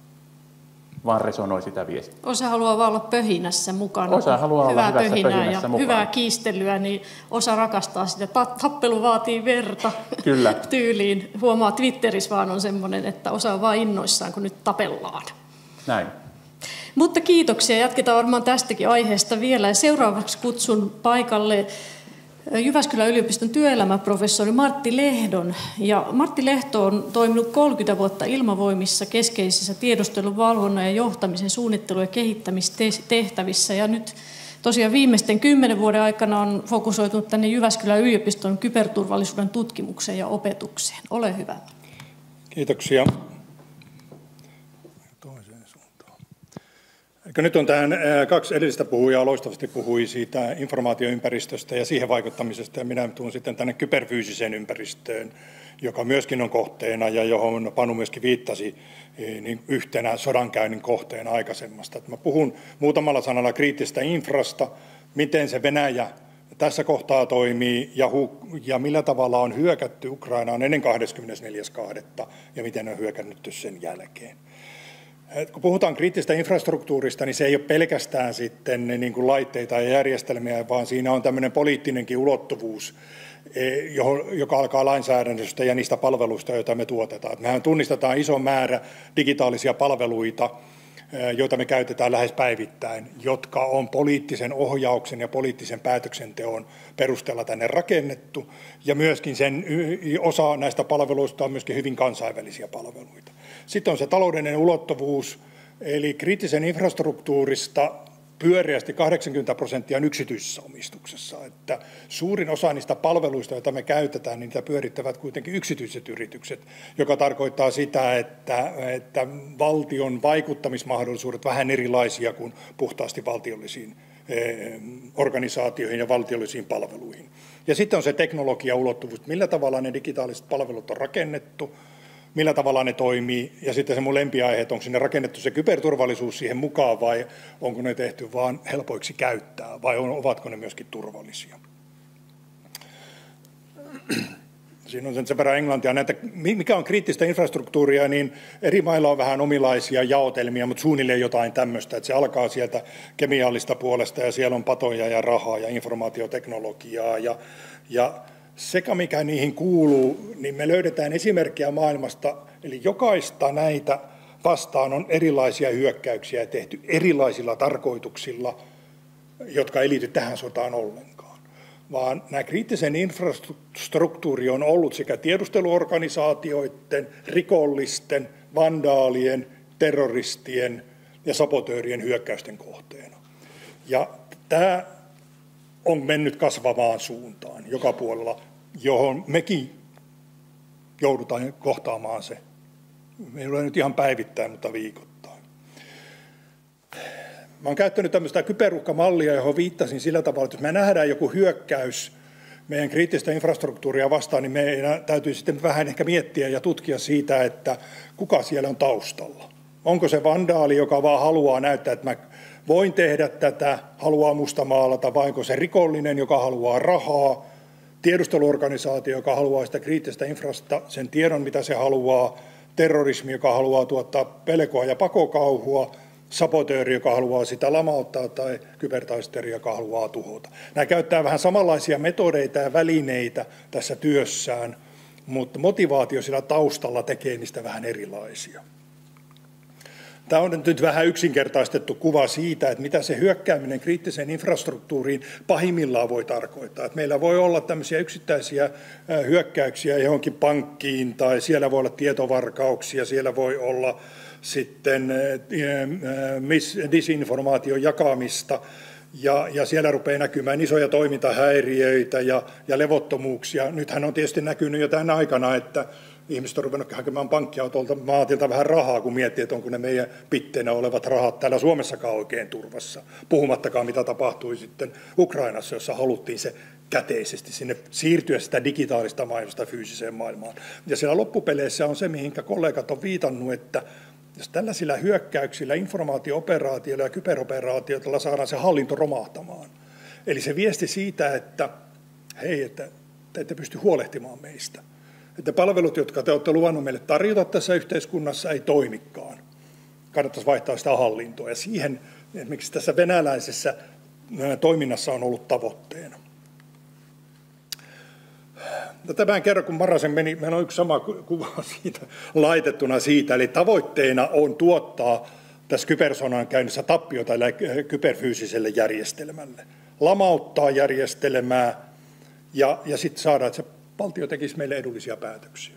vaan resonoi sitä viestiä. Osa haluaa vaan olla pöhinässä mukana. Osa haluaa olla hyvässä pöhinässä ja mukana. Hyvää kiistelyä, niin osa rakastaa sitä. Tappelu vaatii verta. Kyllä. Tyyliin. Huomaa, Twitterissä vaan on semmoinen, että osa on vaan innoissaan, kun nyt tapellaan. Näin. Mutta kiitoksia. Jatketaan varmaan tästäkin aiheesta vielä. Ja seuraavaksi kutsun paikalle Jyväskylän yliopiston työelämäprofessori Martti Lehdon. Ja Martti Lehto on toiminut kolmekymmentä vuotta Ilmavoimissa keskeisissä tiedustelun, valvonnan ja johtamisen suunnittelu- ja kehittämistehtävissä. Ja nyt tosiaan viimeisten kymmenen vuoden aikana on fokusoitunut tänne Jyväskylän yliopiston kyberturvallisuuden tutkimukseen ja opetukseen. Ole hyvä. Kiitoksia. Toiseen suuntaan. Nyt on tähän kaksi edellistä puhujaa loistavasti puhui siitä informaatioympäristöstä ja siihen vaikuttamisesta, ja minä tuun sitten tänne kyberfyysiseen ympäristöön, joka myöskin on kohteena ja johon Panu myöskin viittasi niin yhtenä sodankäynnin kohteena aikaisemmasta. Mä puhun muutamalla sanalla kriittisestä infrasta, miten se Venäjä tässä kohtaa toimii ja, hu- ja millä tavalla on hyökätty Ukrainaan ennen kahdeskymmenesneljäs toinen ja miten on hyökännyt sen jälkeen. Kun puhutaan kriittisestä infrastruktuurista, niin se ei ole pelkästään sitten niin kuin laitteita ja järjestelmiä, vaan siinä on tämmöinen poliittinenkin ulottuvuus, joka alkaa lainsäädännöstä ja niistä palveluista, joita me tuotetaan. Mehän tunnistetaan iso määrä digitaalisia palveluita, joita me käytetään lähes päivittäin, jotka on poliittisen ohjauksen ja poliittisen päätöksenteon perusteella tänne rakennettu, ja myöskin sen osa näistä palveluista on myöskin hyvin kansainvälisiä palveluita. Sitten on se taloudellinen ulottuvuus, eli kriittisen infrastruktuurista pyöreästi kahdeksankymmentä prosenttia on yksityisessä omistuksessa, että suurin osa niistä palveluista, joita me käytetään, niin niitä pyörittävät kuitenkin yksityiset yritykset, joka tarkoittaa sitä, että, että valtion vaikuttamismahdollisuudet vähän erilaisia kuin puhtaasti valtiollisiin organisaatioihin ja valtiollisiin palveluihin. Ja sitten on se teknologiaulottuvuus, millä tavalla ne digitaaliset palvelut on rakennettu, millä tavalla ne toimii, ja sitten se mun lempiaihe, että onko sinne rakennettu se kyberturvallisuus siihen mukaan, vai onko ne tehty vaan helpoiksi käyttää, vai ovatko ne myöskin turvallisia. Siinä on sen verran englantia. Näitä, mikä on kriittistä infrastruktuuria, niin eri mailla on vähän omilaisia jaotelmia, mutta suunnilleen jotain tämmöistä, että se alkaa sieltä kemiallista puolesta, ja siellä on patoja ja rahaa ja informaatioteknologiaa, ja, ja sekä mikä niihin kuuluu, niin me löydetään esimerkkejä maailmasta, eli jokaista näitä vastaan on erilaisia hyökkäyksiä tehty erilaisilla tarkoituksilla, jotka ei liity tähän sotaan ollenkaan. Vaan nämä kriittisen infrastruktuuri on ollut sekä tiedusteluorganisaatioiden, rikollisten, vandaalien, terroristien ja sabotöörien hyökkäysten kohteena. Ja tämä on mennyt kasvavaan suuntaan joka puolella, johon mekin joudutaan kohtaamaan se. Meillä on nyt ihan päivittäin, mutta viikoittain. Mä olen käyttänyt tämmöistä kyberuhkamallia, johon viittasin sillä tavalla, että jos me nähdään joku hyökkäys meidän kriittistä infrastruktuuria vastaan, niin meidän täytyy sitten vähän ehkä miettiä ja tutkia siitä, että kuka siellä on taustalla. Onko se vandaali, joka vaan haluaa näyttää, että mä voin tehdä tätä, haluaa mustamaalata, vai onko se rikollinen, joka haluaa rahaa, tiedusteluorganisaatio, joka haluaa sitä kriittistä infrasta, sen tiedon, mitä se haluaa, terrorismi, joka haluaa tuottaa pelkoa ja pakokauhua, sabotööri, joka haluaa sitä lamauttaa, tai kybertaisteri, joka haluaa tuhota. Nämä käyttää vähän samanlaisia metodeita ja välineitä tässä työssään, mutta motivaatio sillä taustalla tekee niistä vähän erilaisia. Tämä on nyt vähän yksinkertaistettu kuva siitä, että mitä se hyökkääminen kriittiseen infrastruktuuriin pahimmillaan voi tarkoittaa. Että meillä voi olla tämmöisiä yksittäisiä hyökkäyksiä johonkin pankkiin, tai siellä voi olla tietovarkauksia, siellä voi olla sitten disinformaation jakamista, ja, ja siellä rupeaa näkymään isoja toimintahäiriöitä ja, ja levottomuuksia. Nythän on tietysti näkynyt jo tämän aikana, että ihmiset on ruvennut hakemaan pankkiautolta maatilta vähän rahaa, kun miettii, että onko ne meidän pitteenä olevat rahat täällä Suomessakaan oikein turvassa. Puhumattakaan, mitä tapahtui sitten Ukrainassa, jossa haluttiin se käteisesti sinne siirtyä sitä digitaalista maailmasta fyysiseen maailmaan. Ja siellä loppupeleissä on se, mihinkä kollegat on viitannut, että jos tällaisilla hyökkäyksillä, informaatio-operaatioilla ja kyberoperaatioilla saadaan se hallinto romahtamaan. Eli se viesti siitä, että hei, että te ette pysty huolehtimaan meistä. Että palvelut, jotka te olette luvannut meille tarjota tässä yhteiskunnassa, ei toimikaan. Kannattaisi vaihtaa sitä hallintoa. Ja siihen esimerkiksi tässä venäläisessä toiminnassa on ollut tavoitteena. Tämän kerran, kun Marasen meni, meillä on yksi sama kuva siitä, laitettuna siitä. Eli tavoitteena on tuottaa tässä kybersodan käynnissä tappiota kyberfyysiselle järjestelmälle. Lamauttaa järjestelmää ja, ja sitten saada, että se valtio tekisi meille edullisia päätöksiä.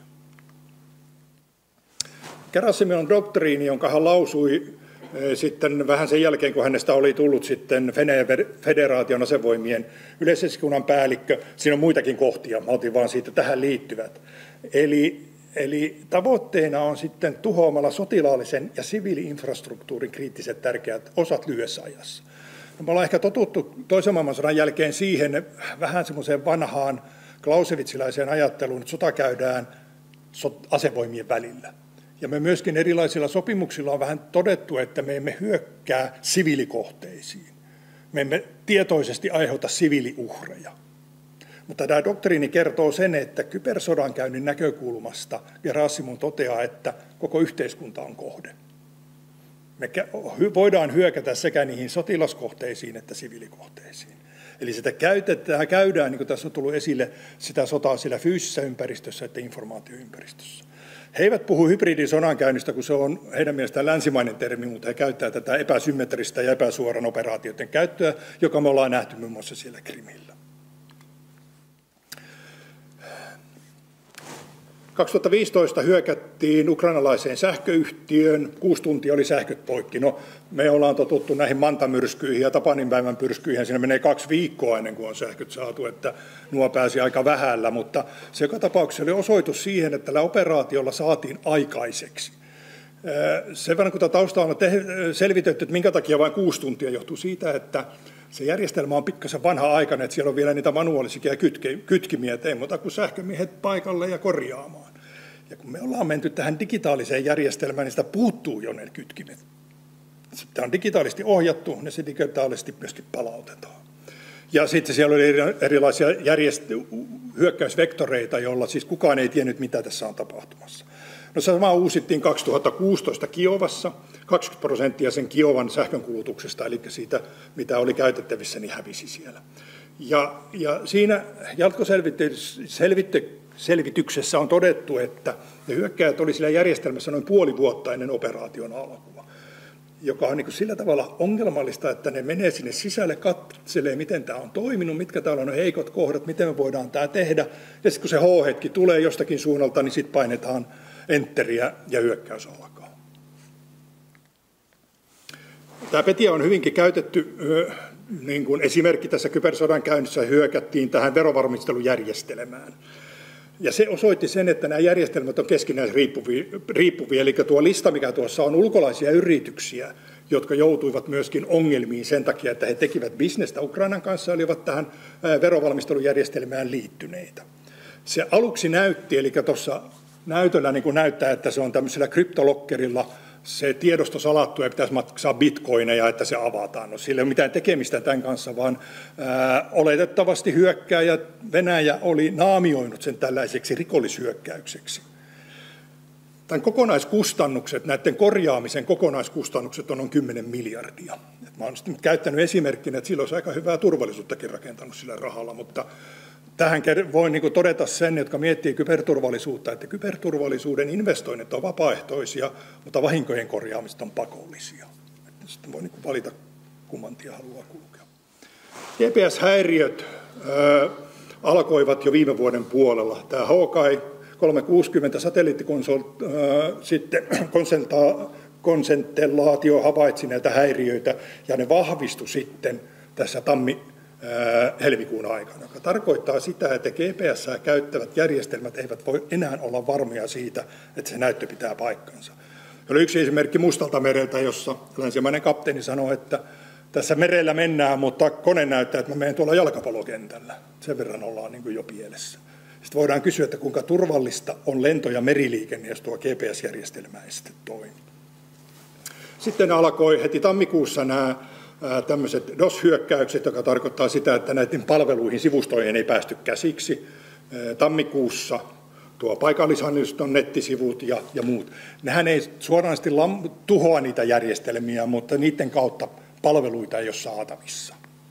Gerasimon doktriini, jonka hän lausui sitten vähän sen jälkeen, kun hänestä oli tullut sitten Venäjän federaation asevoimien yleiseskunnan päällikkö. Siinä on muitakin kohtia, mä otin vaan siitä tähän liittyvät. Eli Eli tavoitteena on sitten tuhoamalla sotilaallisen ja siviili-infrastruktuurin kriittiset tärkeät osat lyhyessä ajassa. No, me ollaan ehkä totuttu toisen maailmansodan jälkeen siihen vähän semmoiseen vanhaan clausewitziläiseen ajatteluun, että sota käydään asevoimien välillä. Ja me myöskin erilaisilla sopimuksilla on vähän todettu, että me emme hyökkää siviilikohteisiin. Me emme tietoisesti aiheuta siviiliuhreja. Mutta tämä doktriini kertoo sen, että kybersodankäynnin näkökulmasta Gerasimov toteaa, että koko yhteiskunta on kohde. Me voidaan hyökätä sekä niihin sotilaskohteisiin että siviilikohteisiin. Eli sitä käytetään, käydään, niin kuin tässä on tullut esille, sitä sotaa sillä fyysisessä ympäristössä että informaatioympäristössä. He eivät puhu hybridisodankäynnistä, kun se on heidän mielestään länsimainen termi, mutta he käyttävät tätä epäsymmetristä ja epäsuoran operaatioiden käyttöä, joka me ollaan nähty muun muassa siellä Krimillä. kaksituhattaviisitoista hyökättiin ukrainalaiseen sähköyhtiöön, kuusi tuntia oli sähköt poikki. No, me ollaan totuttu näihin mantamyrskyihin ja Tapaninpäivän pyrskyihin, siinä menee kaksi viikkoa ennen kuin on sähköt saatu, että nuo pääsi aika vähällä, mutta se joka tapauksessa oli osoitus siihen, että tällä operaatiolla saatiin aikaiseksi. Sen verran, kun tätä taustaa on selvitetty, että minkä takia vain kuusi tuntia, johtuu siitä, että se järjestelmä on pikkasen vanha-aikainen, että siellä on vielä niitä manuaalisia kytkimiä, että ei muuta kuin sähkömiehet paikalle ja korjaamaan. Ja kun me ollaan menty tähän digitaaliseen järjestelmään, niin sitä puuttuu jo ne kytkimet. Tämä on digitaalisesti ohjattu, ne se digitaalisesti myöskin palautetaan. Ja sitten siellä oli erilaisia järjest- hyökkäysvektoreita, joilla siis kukaan ei tiennyt, mitä tässä on tapahtumassa. No sama uusittiin kaksituhattakuusitoista Kiovassa, kaksikymmentä prosenttia sen Kiovan sähkönkulutuksesta, eli siitä, mitä oli käytettävissä, niin hävisi siellä. Ja, ja siinä jatkoselvityksessä on todettu, että ne hyökkäjät oli sillä järjestelmässä noin puoli vuotta ennen operaation alkua, joka on niin kuin sillä tavalla ongelmallista, että ne menee sinne sisälle, katselee, miten tämä on toiminut, mitkä täällä on heikot kohdat, miten me voidaan tämä tehdä. Ja sitten kun se H-hetki tulee jostakin suunnalta, niin sitten painetaan enteriä ja hyökkäys alkaa. Tämä Petya on hyvinkin käytetty niin kuin esimerkki tässä kybersodan käynnissä, hyökättiin tähän verovarmistelujärjestelmään. Ja se osoitti sen, että nämä järjestelmät on keskinäis riippuvia, riippuvia. Eli tuo lista, mikä tuossa on ulkolaisia yrityksiä, jotka joutuivat myöskin ongelmiin sen takia, että he tekivät bisnestä Ukrainan kanssa, olivat tähän verovalmistelujärjestelmään liittyneitä. Se aluksi näytti, eli tuossa näytöllä niin kuin näyttää, että se on tämmöisellä kryptolokkerilla se tiedosto salattu ja pitäisi maksaa bitcoineja, että se avataan. No, sillä ei ole mitään tekemistä tämän kanssa, vaan ää, oletettavasti hyökkääjä Venäjä oli naamioinut sen tällaiseksi rikollishyökkäykseksi. Tämän kokonaiskustannukset, näiden korjaamisen kokonaiskustannukset on noin kymmenen miljardia. Et mä olen nyt käyttänyt esimerkkinä, että sillä olisi aika hyvää turvallisuuttakin rakentanut sillä rahalla, mutta tähän voi niin kuin todeta sen, jotka miettii kyberturvallisuutta, että kyberturvallisuuden investoinnit on vapaaehtoisia, mutta vahinkojen korjaamista on pakollisia. Sitten voi niin kuin valita, kumman tie haluaa kulkea. G P S-häiriöt äh, alkoivat jo viime vuoden puolella. Tämä Hawkeye kolmesataakuusikymmentä satelliittikonsol äh, sitten konsentellaatio havaitsi näitä häiriöitä ja ne vahvistu sitten tässä tammi helmikuun aikana, joka tarkoittaa sitä, että G P S:ää käyttävät järjestelmät eivät voi enää olla varmoja siitä, että se näyttö pitää paikkansa. Oli yksi esimerkki Mustalta mereltä, jossa länsimainen kapteeni sanoi, että tässä merellä mennään, mutta kone näyttää, että mä menen tuolla jalkapallokentällä. Sen verran ollaan niin kuin jo pielessä. Sitten voidaan kysyä, että kuinka turvallista on lento- ja meriliikenne, jos tuo G P S-järjestelmä ei sitten toimi. Sitten alkoi heti tammikuussa nämä tämmöiset DOS-hyökkäykset, joka tarkoittaa sitä, että näiden palveluihin, sivustoihin ei päästy käsiksi. Tammikuussa tuo paikallishallinnon nettisivut ja, ja muut. Nehän ei suoranaisesti tuhoa niitä järjestelmiä, mutta niiden kautta palveluita ei ole saatavissa.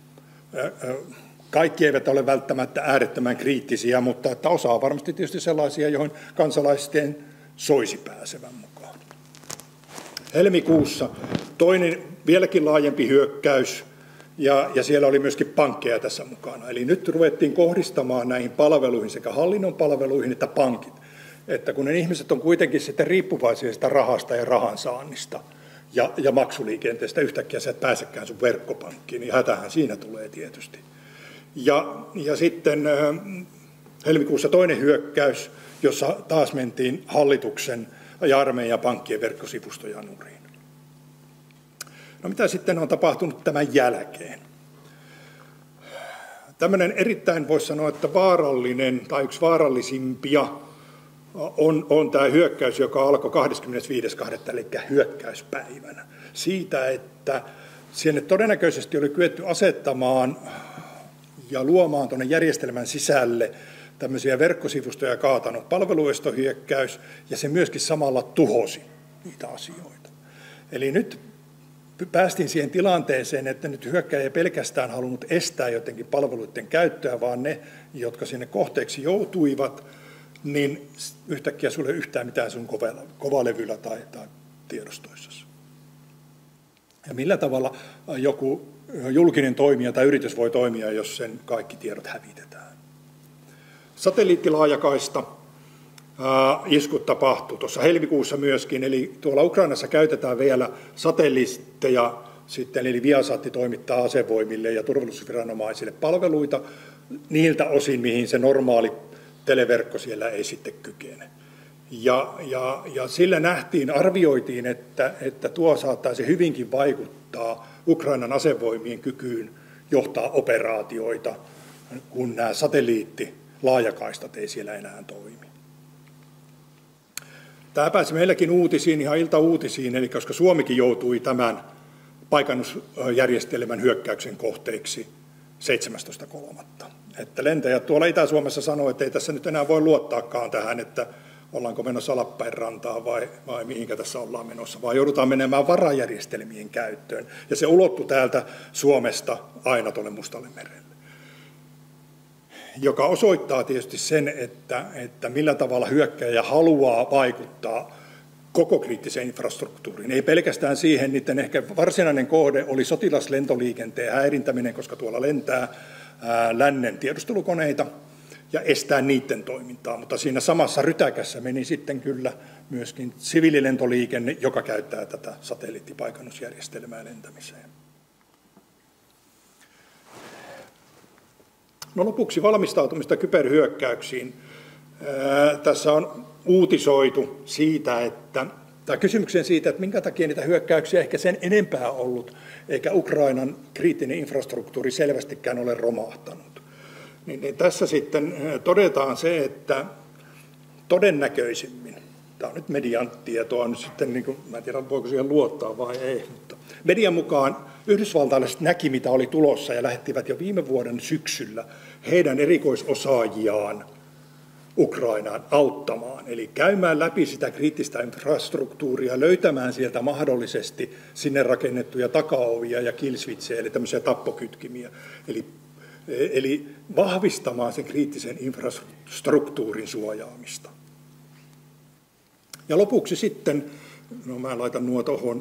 Kaikki eivät ole välttämättä äärettömän kriittisiä, mutta että osa on varmasti tietysti sellaisia, joihin kansalaisten soisi pääsevän mukaan. Helmikuussa toinen vieläkin laajempi hyökkäys, ja, ja siellä oli myöskin pankkeja tässä mukana. Eli nyt ruvettiin kohdistamaan näihin palveluihin, sekä hallinnon palveluihin että pankit. Että kun ne ihmiset on kuitenkin sitten riippuvaisia sitä rahasta ja rahan saannista ja, ja maksuliikenteestä, yhtäkkiä sä et pääsekään sun verkkopankkiin, niin hätähän siinä tulee tietysti. Ja, ja sitten äh, helmikuussa toinen hyökkäys, jossa taas mentiin hallituksen ja armeijan ja pankkien verkkosivustoja nurin. No mitä sitten on tapahtunut tämän jälkeen? Tämmöinen erittäin, voisi sanoa, että vaarallinen tai yksi vaarallisimpia on, on tämä hyökkäys, joka alkoi kahdeskymmenesviides toinen eli hyökkäyspäivänä. Siitä, että sinne todennäköisesti oli kyetty asettamaan ja luomaan tuonne järjestelmän sisälle tämmöisiä verkkosivustoja kaatanut palveluestohyökkäys, ja se myöskin samalla tuhosi niitä asioita. Eli nyt päästiin siihen tilanteeseen, että nyt hyökkääjä ei pelkästään halunnut estää jotenkin palveluiden käyttöä, vaan ne, jotka sinne kohteeksi joutuivat, niin yhtäkkiä sulle ei yhtään mitään sun kovalevyllä tai, tai tiedostoissasi. Ja millä tavalla joku julkinen toimija tai yritys voi toimia, jos sen kaikki tiedot hävitetään? Satelliittilaajakaista ää, iskut tapahtui tuossa helmikuussa myöskin, eli tuolla Ukrainassa käytetään vielä satelliitteja, sitten, eli Viasat toimittaa asevoimille ja turvallisuusviranomaisille palveluita niiltä osin, mihin se normaali televerkko siellä ei sitten kykene. Ja, ja, ja sillä nähtiin, arvioitiin, että, että tuo saattaisi hyvinkin vaikuttaa Ukrainan asevoimien kykyyn johtaa operaatioita, kun nämä satelliittilaajakaistat ei siellä enää toimi. Tämä pääsi meilläkin uutisiin, ihan iltauutisiin, eli koska Suomikin joutui tämän paikannusjärjestelmän hyökkäyksen kohteeksi seitsemästoista kolmatta Että lentäjät tuolla Itä-Suomessa sanoo, että ei tässä nyt enää voi luottaakaan tähän, että ollaanko menossa Lappeenrantaan vai, vai mihinkä tässä ollaan menossa, vaan joudutaan menemään varajärjestelmien käyttöön. Ja se ulottui täältä Suomesta aina tuonne Mustalle merelle. Joka osoittaa tietysti sen, että, että millä tavalla hyökkääjä haluaa vaikuttaa koko kriittiseen infrastruktuuriin. Ei pelkästään siihen, niiden ehkä varsinainen kohde oli sotilaslentoliikenteen häirintäminen, koska tuolla lentää ää, lännen tiedustelukoneita, ja estää niiden toimintaa, mutta siinä samassa rytäkässä meni sitten kyllä myöskin siviililentoliikenne, joka käyttää tätä satelliittipaikannusjärjestelmää lentämiseen. No lopuksi valmistautumista kyberhyökkäyksiin. Ää, tässä on uutisoitu siitä, että, tai kysymykseen siitä, että minkä takia niitä hyökkäyksiä ehkä sen enempää ollut, eikä Ukrainan kriittinen infrastruktuuri selvästikään ole romahtanut. Niin, niin tässä sitten todetaan se, että todennäköisimmin, tämä on nyt median tietoa, nyt sitten, niin kuin, mä en tiedä voiko siihen luottaa vai ei, mutta median mukaan yhdysvaltalaiset näki, mitä oli tulossa ja lähettivät jo viime vuoden syksyllä heidän erikoisosaajiaan Ukrainaan auttamaan, eli käymään läpi sitä kriittistä infrastruktuuria, löytämään sieltä mahdollisesti sinne rakennettuja takaovia ja killswitchejä, eli tämmöisiä tappokytkimiä, eli Eli vahvistamaan sen kriittisen infrastruktuurin suojaamista. Ja lopuksi sitten, no mä laitan nuo tuohon,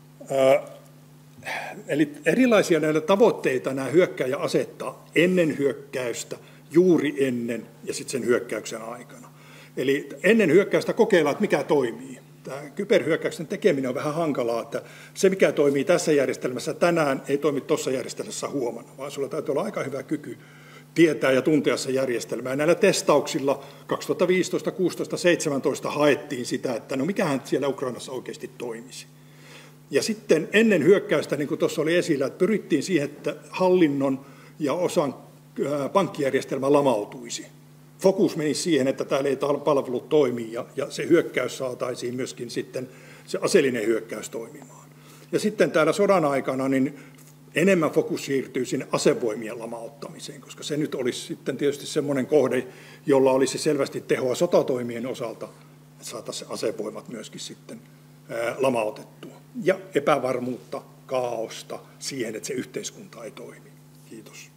eli erilaisia näitä tavoitteita nämä hyökkääjä asettaa ennen hyökkäystä, juuri ennen ja sitten sen hyökkäyksen aikana. Eli ennen hyökkäystä kokeillaan, että mikä toimii. Tämä kyberhyökkäyksen tekeminen on vähän hankalaa, että se mikä toimii tässä järjestelmässä tänään ei toimi tuossa järjestelmässä huomenna, vaan sulla täytyy olla aika hyvä kyky tietää ja tuntea se järjestelmä. Ja näillä testauksilla kaksituhattaviisitoista, kuusitoista, seitsemäntoista haettiin sitä, että no mikähän siellä Ukrainassa oikeasti toimisi. Ja sitten ennen hyökkäystä, niin kuin tuossa oli esillä, että pyrittiin siihen, että hallinnon ja osan pankkijärjestelmä lamautuisi. Fokus meni siihen, että täällä ei palvelut toimii ja, ja se hyökkäys saataisiin myöskin sitten, se aseellinen hyökkäys toimimaan. Ja sitten täällä sodan aikana niin enemmän fokus siirtyy sinne asevoimien lamauttamiseen, koska se nyt olisi sitten tietysti semmoinen kohde, jolla olisi selvästi tehoa sotatoimien osalta, että saataisiin asevoimat myöskin sitten ää, lamautettua. Ja epävarmuutta, kaaosta siihen, että se yhteiskunta ei toimi. Kiitos.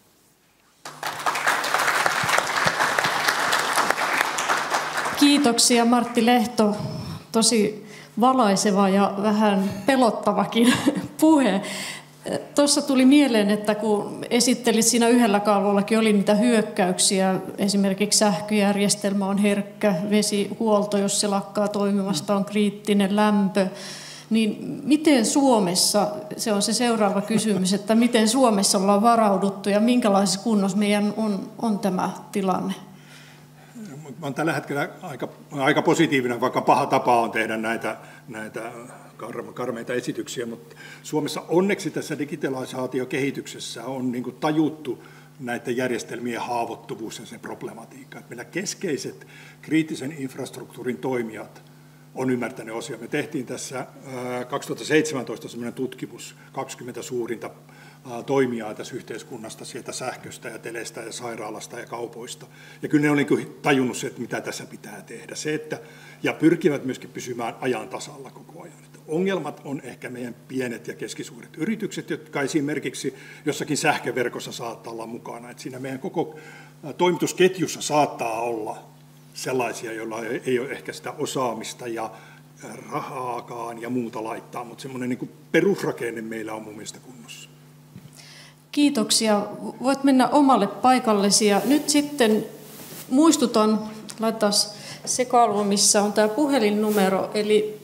Kiitoksia Martti Lehto. Tosi valaiseva ja vähän pelottavakin puhe. Tuossa tuli mieleen, että kun esittelit siinä yhdellä kalvollakin, oli niitä hyökkäyksiä. Esimerkiksi sähköjärjestelmä on herkkä, vesihuolto, jos se lakkaa toimimasta, on kriittinen lämpö. Niin miten Suomessa, se on se seuraava kysymys, että miten Suomessa ollaan varauduttu ja minkälaisessa kunnossa meidän on, on tämä tilanne? olen tällä hetkellä aika, aika positiivinen, vaikka paha tapa on tehdä näitä, näitä karmeita esityksiä, mutta Suomessa onneksi tässä digitalisaatiokehityksessä on niin kuin tajuttu näiden järjestelmien haavoittuvuus ja se problematiikka. Että meillä keskeiset kriittisen infrastruktuurin toimijat on ymmärtänyt osia. Me tehtiin tässä kaksituhattaseitsemäntoista sellainen tutkimus, kaksikymmentä suurinta toimijaa tässä yhteiskunnasta, sieltä sähköstä ja telestä ja sairaalasta ja kaupoista. Ja kyllä ne on niin tajunnut se, että mitä tässä pitää tehdä. Se, että, ja pyrkivät myöskin pysymään ajan tasalla koko ajan. Että ongelmat on ehkä meidän pienet ja keskisuuret yritykset, jotka esimerkiksi jossakin sähköverkossa saattaa olla mukana. Että siinä meidän koko toimitusketjussa saattaa olla sellaisia, joilla ei ole ehkä sitä osaamista ja rahaakaan ja muuta laittaa, mutta semmoinen niin kuin perusrakenne meillä on mun mielestä kunnossa. Kiitoksia. Voit mennä omalle paikallesi. Ja nyt sitten muistutan, laitetaan sekailua, missä on tämä puhelinnumero. Eli,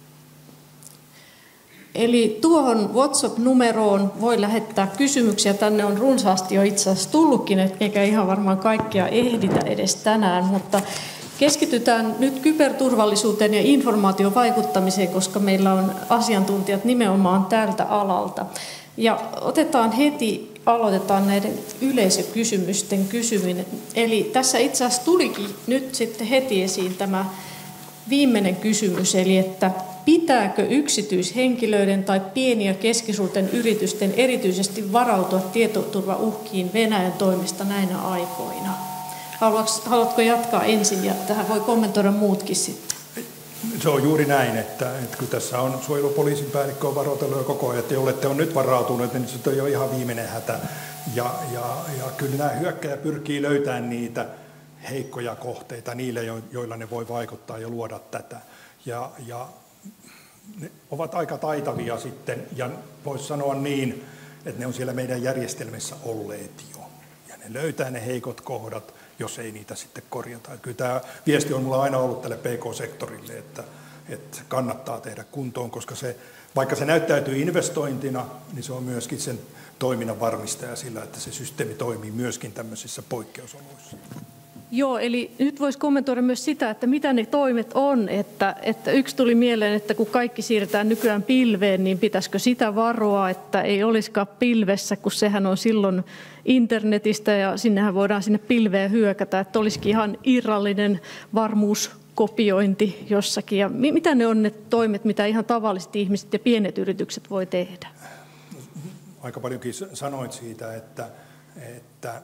eli tuohon WhatsApp-numeroon voi lähettää kysymyksiä. Tänne on runsaasti jo itse asiassa tullutkin, eikä ihan varmaan kaikkea ehditä edes tänään, mutta keskitytään nyt kyberturvallisuuteen ja informaatiovaikuttamiseen, koska meillä on asiantuntijat nimenomaan tältä alalta. Ja otetaan heti, aloitetaan näiden yleisökysymysten kysyminen. Eli tässä itse asiassa tulikin nyt sitten heti esiin tämä viimeinen kysymys, eli että pitääkö yksityishenkilöiden tai pieni- ja keskisuurten yritysten erityisesti varautua tietoturvauhkiin Venäjän toimesta näinä aikoina? Haluatko jatkaa ensin, ja tähän voi kommentoida muutkin sitten? Se on juuri näin, että, että kun tässä on suojelupoliisin päällikkö on varoitellut jo koko ajan, että jollette on nyt varautuneet, niin se on jo ihan viimeinen hätä. Ja, ja, ja kyllä nämä hyökkäjät pyrkii löytämään niitä heikkoja kohteita niille, joilla ne voi vaikuttaa ja luoda tätä. Ja, ja ne ovat aika taitavia sitten, ja voisi sanoa niin, että ne on siellä meidän järjestelmissä olleet jo. Ja ne löytää ne heikot kohdat, jos ei niitä sitten korjata. Kyllä tämä viesti on mulla aina ollut tälle P K-sektorille, että, että kannattaa tehdä kuntoon, koska se, vaikka se näyttäytyy investointina, niin se on myöskin sen toiminnan varmistaja sillä, että se systeemi toimii myöskin tämmöisissä poikkeusoloissa. Joo, eli nyt voisi kommentoida myös sitä, että mitä ne toimet on. Että, että yksi tuli mieleen, että kun kaikki siirretään nykyään pilveen, niin pitäisikö sitä varoa, että ei olisikaan pilvessä, kun sehän on silloin internetistä ja sinnehän voidaan sinne pilveen hyökätä, että olisikin ihan irrallinen varmuuskopiointi jossakin. Ja mitä ne on ne toimet, mitä ihan tavalliset ihmiset ja pienet yritykset voi tehdä? Aika paljonkin sanoit siitä, että, että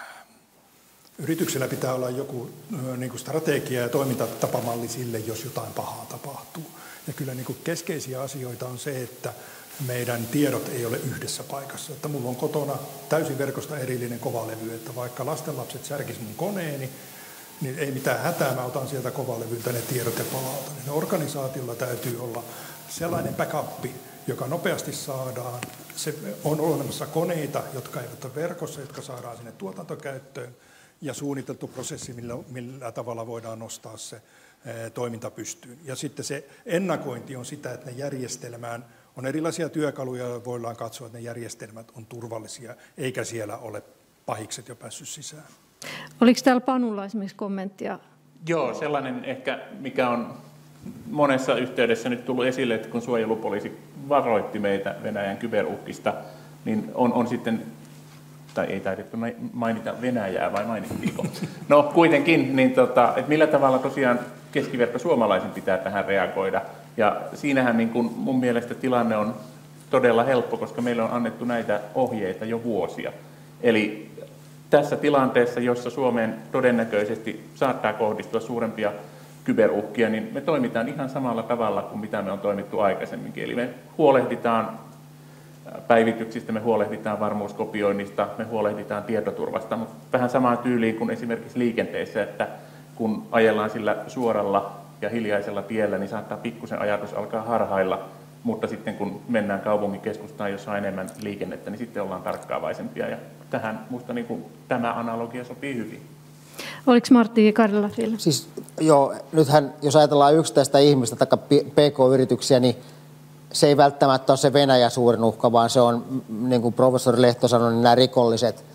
yrityksellä pitää olla joku niin kuin strategia ja toimintatapamalli sille, jos jotain pahaa tapahtuu. Ja kyllä niin kuin keskeisiä asioita on se, että meidän tiedot ei ole yhdessä paikassa. Että mulla on kotona täysin verkosta erillinen kovalevy, että vaikka lastenlapset särkis mun koneeni, niin ei mitään hätää, mä otan sieltä kovalevyltä ne tiedot ja palautan. Ja organisaatiolla täytyy olla sellainen backup, joka nopeasti saadaan. Se on olemassa koneita, jotka eivät ole verkossa, jotka saadaan sinne tuotantokäyttöön, ja suunniteltu prosessi, millä, millä tavalla voidaan nostaa se e, toiminta pystyyn. Ja sitten se ennakointi on sitä, että ne järjestelmään on erilaisia työkaluja, joilla voidaan katsoa, että ne järjestelmät on turvallisia, eikä siellä ole pahikset jo päässyt sisään. Oliko täällä Panulla esimerkiksi kommenttia? Joo, sellainen ehkä, mikä on monessa yhteydessä nyt tullut esille, että kun suojelupoliisi varoitti meitä Venäjän kyberuhkista, niin on, on sitten, tai ei taidettu mainita Venäjää, vai mainittiinko? No kuitenkin, niin tota, että millä tavalla tosiaan keskiverto suomalaisen pitää tähän reagoida. Ja siinähän niin kun mun mielestä tilanne on todella helppo, koska meillä on annettu näitä ohjeita jo vuosia. Eli tässä tilanteessa, jossa Suomeen todennäköisesti saattaa kohdistua suurempia kyberuhkia, niin me toimitaan ihan samalla tavalla kuin mitä me on toimittu aikaisemminkin. Eli me huolehditaan päivityksistä, me huolehditaan varmuuskopioinnista, me huolehditaan tietoturvasta, mutta vähän samaan tyyliin kuin esimerkiksi liikenteessä, että kun ajellaan sillä suoralla ja hiljaisella tiellä, niin saattaa pikkusen ajatus alkaa harhailla, mutta sitten kun mennään kaupungin keskustaan, jossa on enemmän liikennettä, niin sitten ollaan tarkkaavaisempia. Ja tähän minusta niin kuin tämä analogia sopii hyvin. Oliko Martti Karjala vielä? Siis joo, nythän jos ajatellaan yksittäistä ihmistä tai P K-yrityksiä, niin se ei välttämättä ole se Venäjä suurin uhka, vaan se on, niin kuin professori Lehto sanoi, niin nämä rikolliset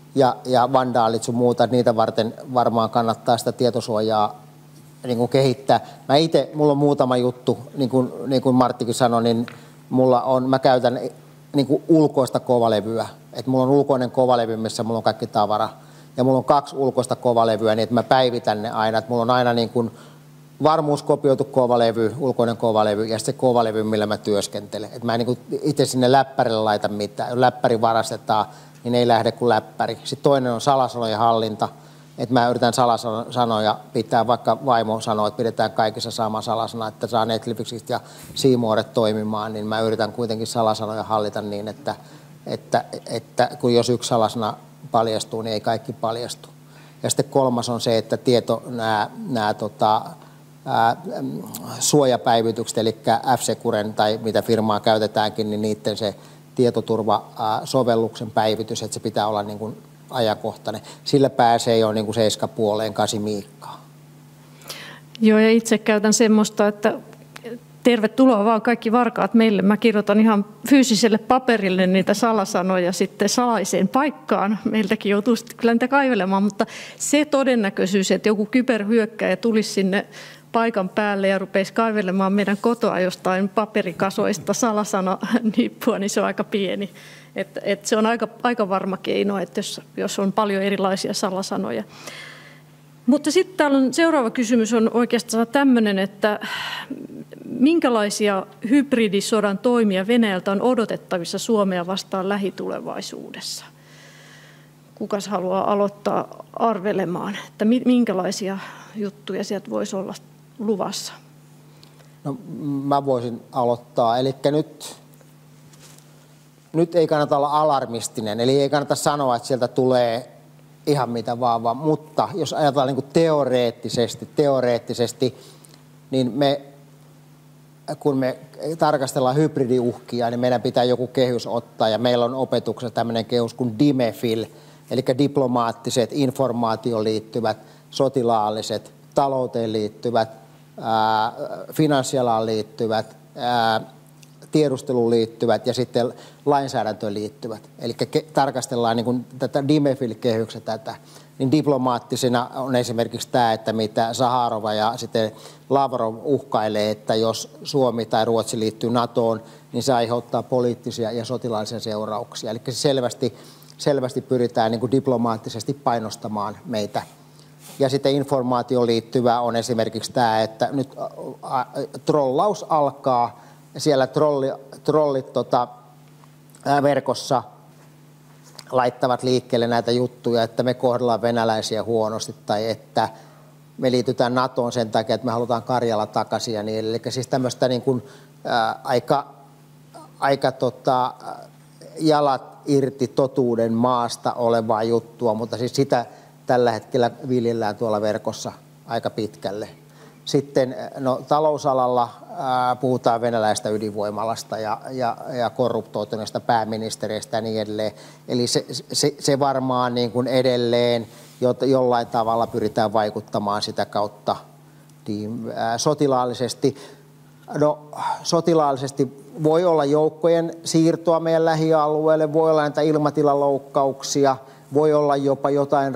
ja, ja vandaalit sun muuta, että niitä varten varmaan kannattaa sitä tietosuojaa niin kuin kehittää. Mä itse, mulla on muutama juttu, niin kuin, niin kuin Marttikin sanoi, niin mulla on, mä käytän niin kuin ulkoista kovalevyä. Että mulla on ulkoinen kovalevy, missä mulla on kaikki tavara. Ja mulla on kaksi ulkoista kovalevyä, niin että mä päivitän ne aina. Että mulla on aina niin kuin varmuuskopioitu kovalevy, ulkoinen kovalevy ja sitten se kovalevy, millä mä työskentelen. Että mä en niin kuin itse sinne läppärille laita mitään. Jos läppäri varastetaan, niin ei lähde kuin läppäri. Sitten toinen on salasanojen hallinta. Että mä yritän salasanoja pitää, vaikka vaimo sanoo, että pidetään kaikissa sama salasana, että saa Netflixistä ja C Moret toimimaan, niin mä yritän kuitenkin salasanoja hallita niin, että, että, että kun jos yksi salasana paljastuu, niin ei kaikki paljastu. Ja sitten kolmas on se, että tieto, nämä, nämä tota, ää, suojapäivitykset, eli F-Securen tai mitä firmaa käytetäänkin, niin niiden se tietoturvasovelluksen päivitys, että se pitää olla niin kuin ajankohtainen. Sillä pääsee jo niin kuin seiska puoleen kasi miikkaa. Joo, ja itse käytän semmoista, että tervetuloa vaan kaikki varkaat meille. Mä kirjoitan ihan fyysiselle paperille niitä salasanoja sitten salaiseen paikkaan. Meiltäkin joutuu sitten kyllä niitä kaivelemaan, mutta se todennäköisyys, että joku kyberhyökkäjä tulisi sinne paikan päälle ja rupeisi kaivelemaan meidän kotoa jostain paperikasoista salasana-nippua, niin se on aika pieni. Et, et se on aika, aika varma keino, että jos, jos on paljon erilaisia salasanoja. Mutta sitten täällä on, seuraava kysymys on oikeastaan tämmöinen, että minkälaisia hybridisodan toimia Venäjältä on odotettavissa Suomea vastaan lähitulevaisuudessa? Kukas haluaa aloittaa arvelemaan, että minkälaisia juttuja sieltä voisi olla luvassa? No, mä voisin aloittaa. Eli nyt, nyt ei kannata olla alarmistinen, eli ei kannata sanoa, että sieltä tulee ihan mitä vaan, vaan mutta jos ajatellaan niin kuin teoreettisesti, teoreettisesti, niin me, kun me tarkastellaan hybridiuhkia, niin meidän pitää joku kehys ottaa, ja meillä on opetuksessa tämmöinen kehys kuin DIMEFIL, eli diplomaattiset, informaatioon liittyvät, sotilaalliset, talouteen liittyvät, ää, finanssialaan liittyvät, ää, tiedusteluun liittyvät ja sitten lainsäädäntöön liittyvät. Eli ke- tarkastellaan niin kuin tätä DIMEFIL-kehyksen tätä, niin diplomaattisena on esimerkiksi tämä, että mitä Saharova ja sitten Lavrov uhkailee, että jos Suomi tai Ruotsi liittyy NATOon, niin se aiheuttaa poliittisia ja sotilaallisia seurauksia. Eli selvästi, selvästi pyritään niin kuin diplomaattisesti painostamaan meitä. Ja sitten informaatioon liittyvä on esimerkiksi tämä, että nyt trollaus alkaa, siellä trolli, trollit tota, verkossa laittavat liikkeelle näitä juttuja, että me kohdellaan venäläisiä huonosti tai että me liitytään NATOon sen takia, että me halutaan Karjala takaisin ja niin. Eli siis tämmöistä niin kuin, ää, aika, aika tota, jalat irti totuuden maasta olevaa juttua, mutta siis sitä tällä hetkellä viljellään tuolla verkossa aika pitkälle. Sitten no, talousalalla ää, puhutaan venäläistä ydinvoimalasta ja, ja, ja korruptoituneista pääministereistä ja niin edelleen. Eli se, se, se varmaan niin kuin edelleen jo, jollain tavalla pyritään vaikuttamaan sitä kautta niin, ää, sotilaallisesti. No, sotilaallisesti voi olla joukkojen siirtoa meidän lähialueelle, voi olla näitä ilmatilaloukkauksia, voi olla jopa jotain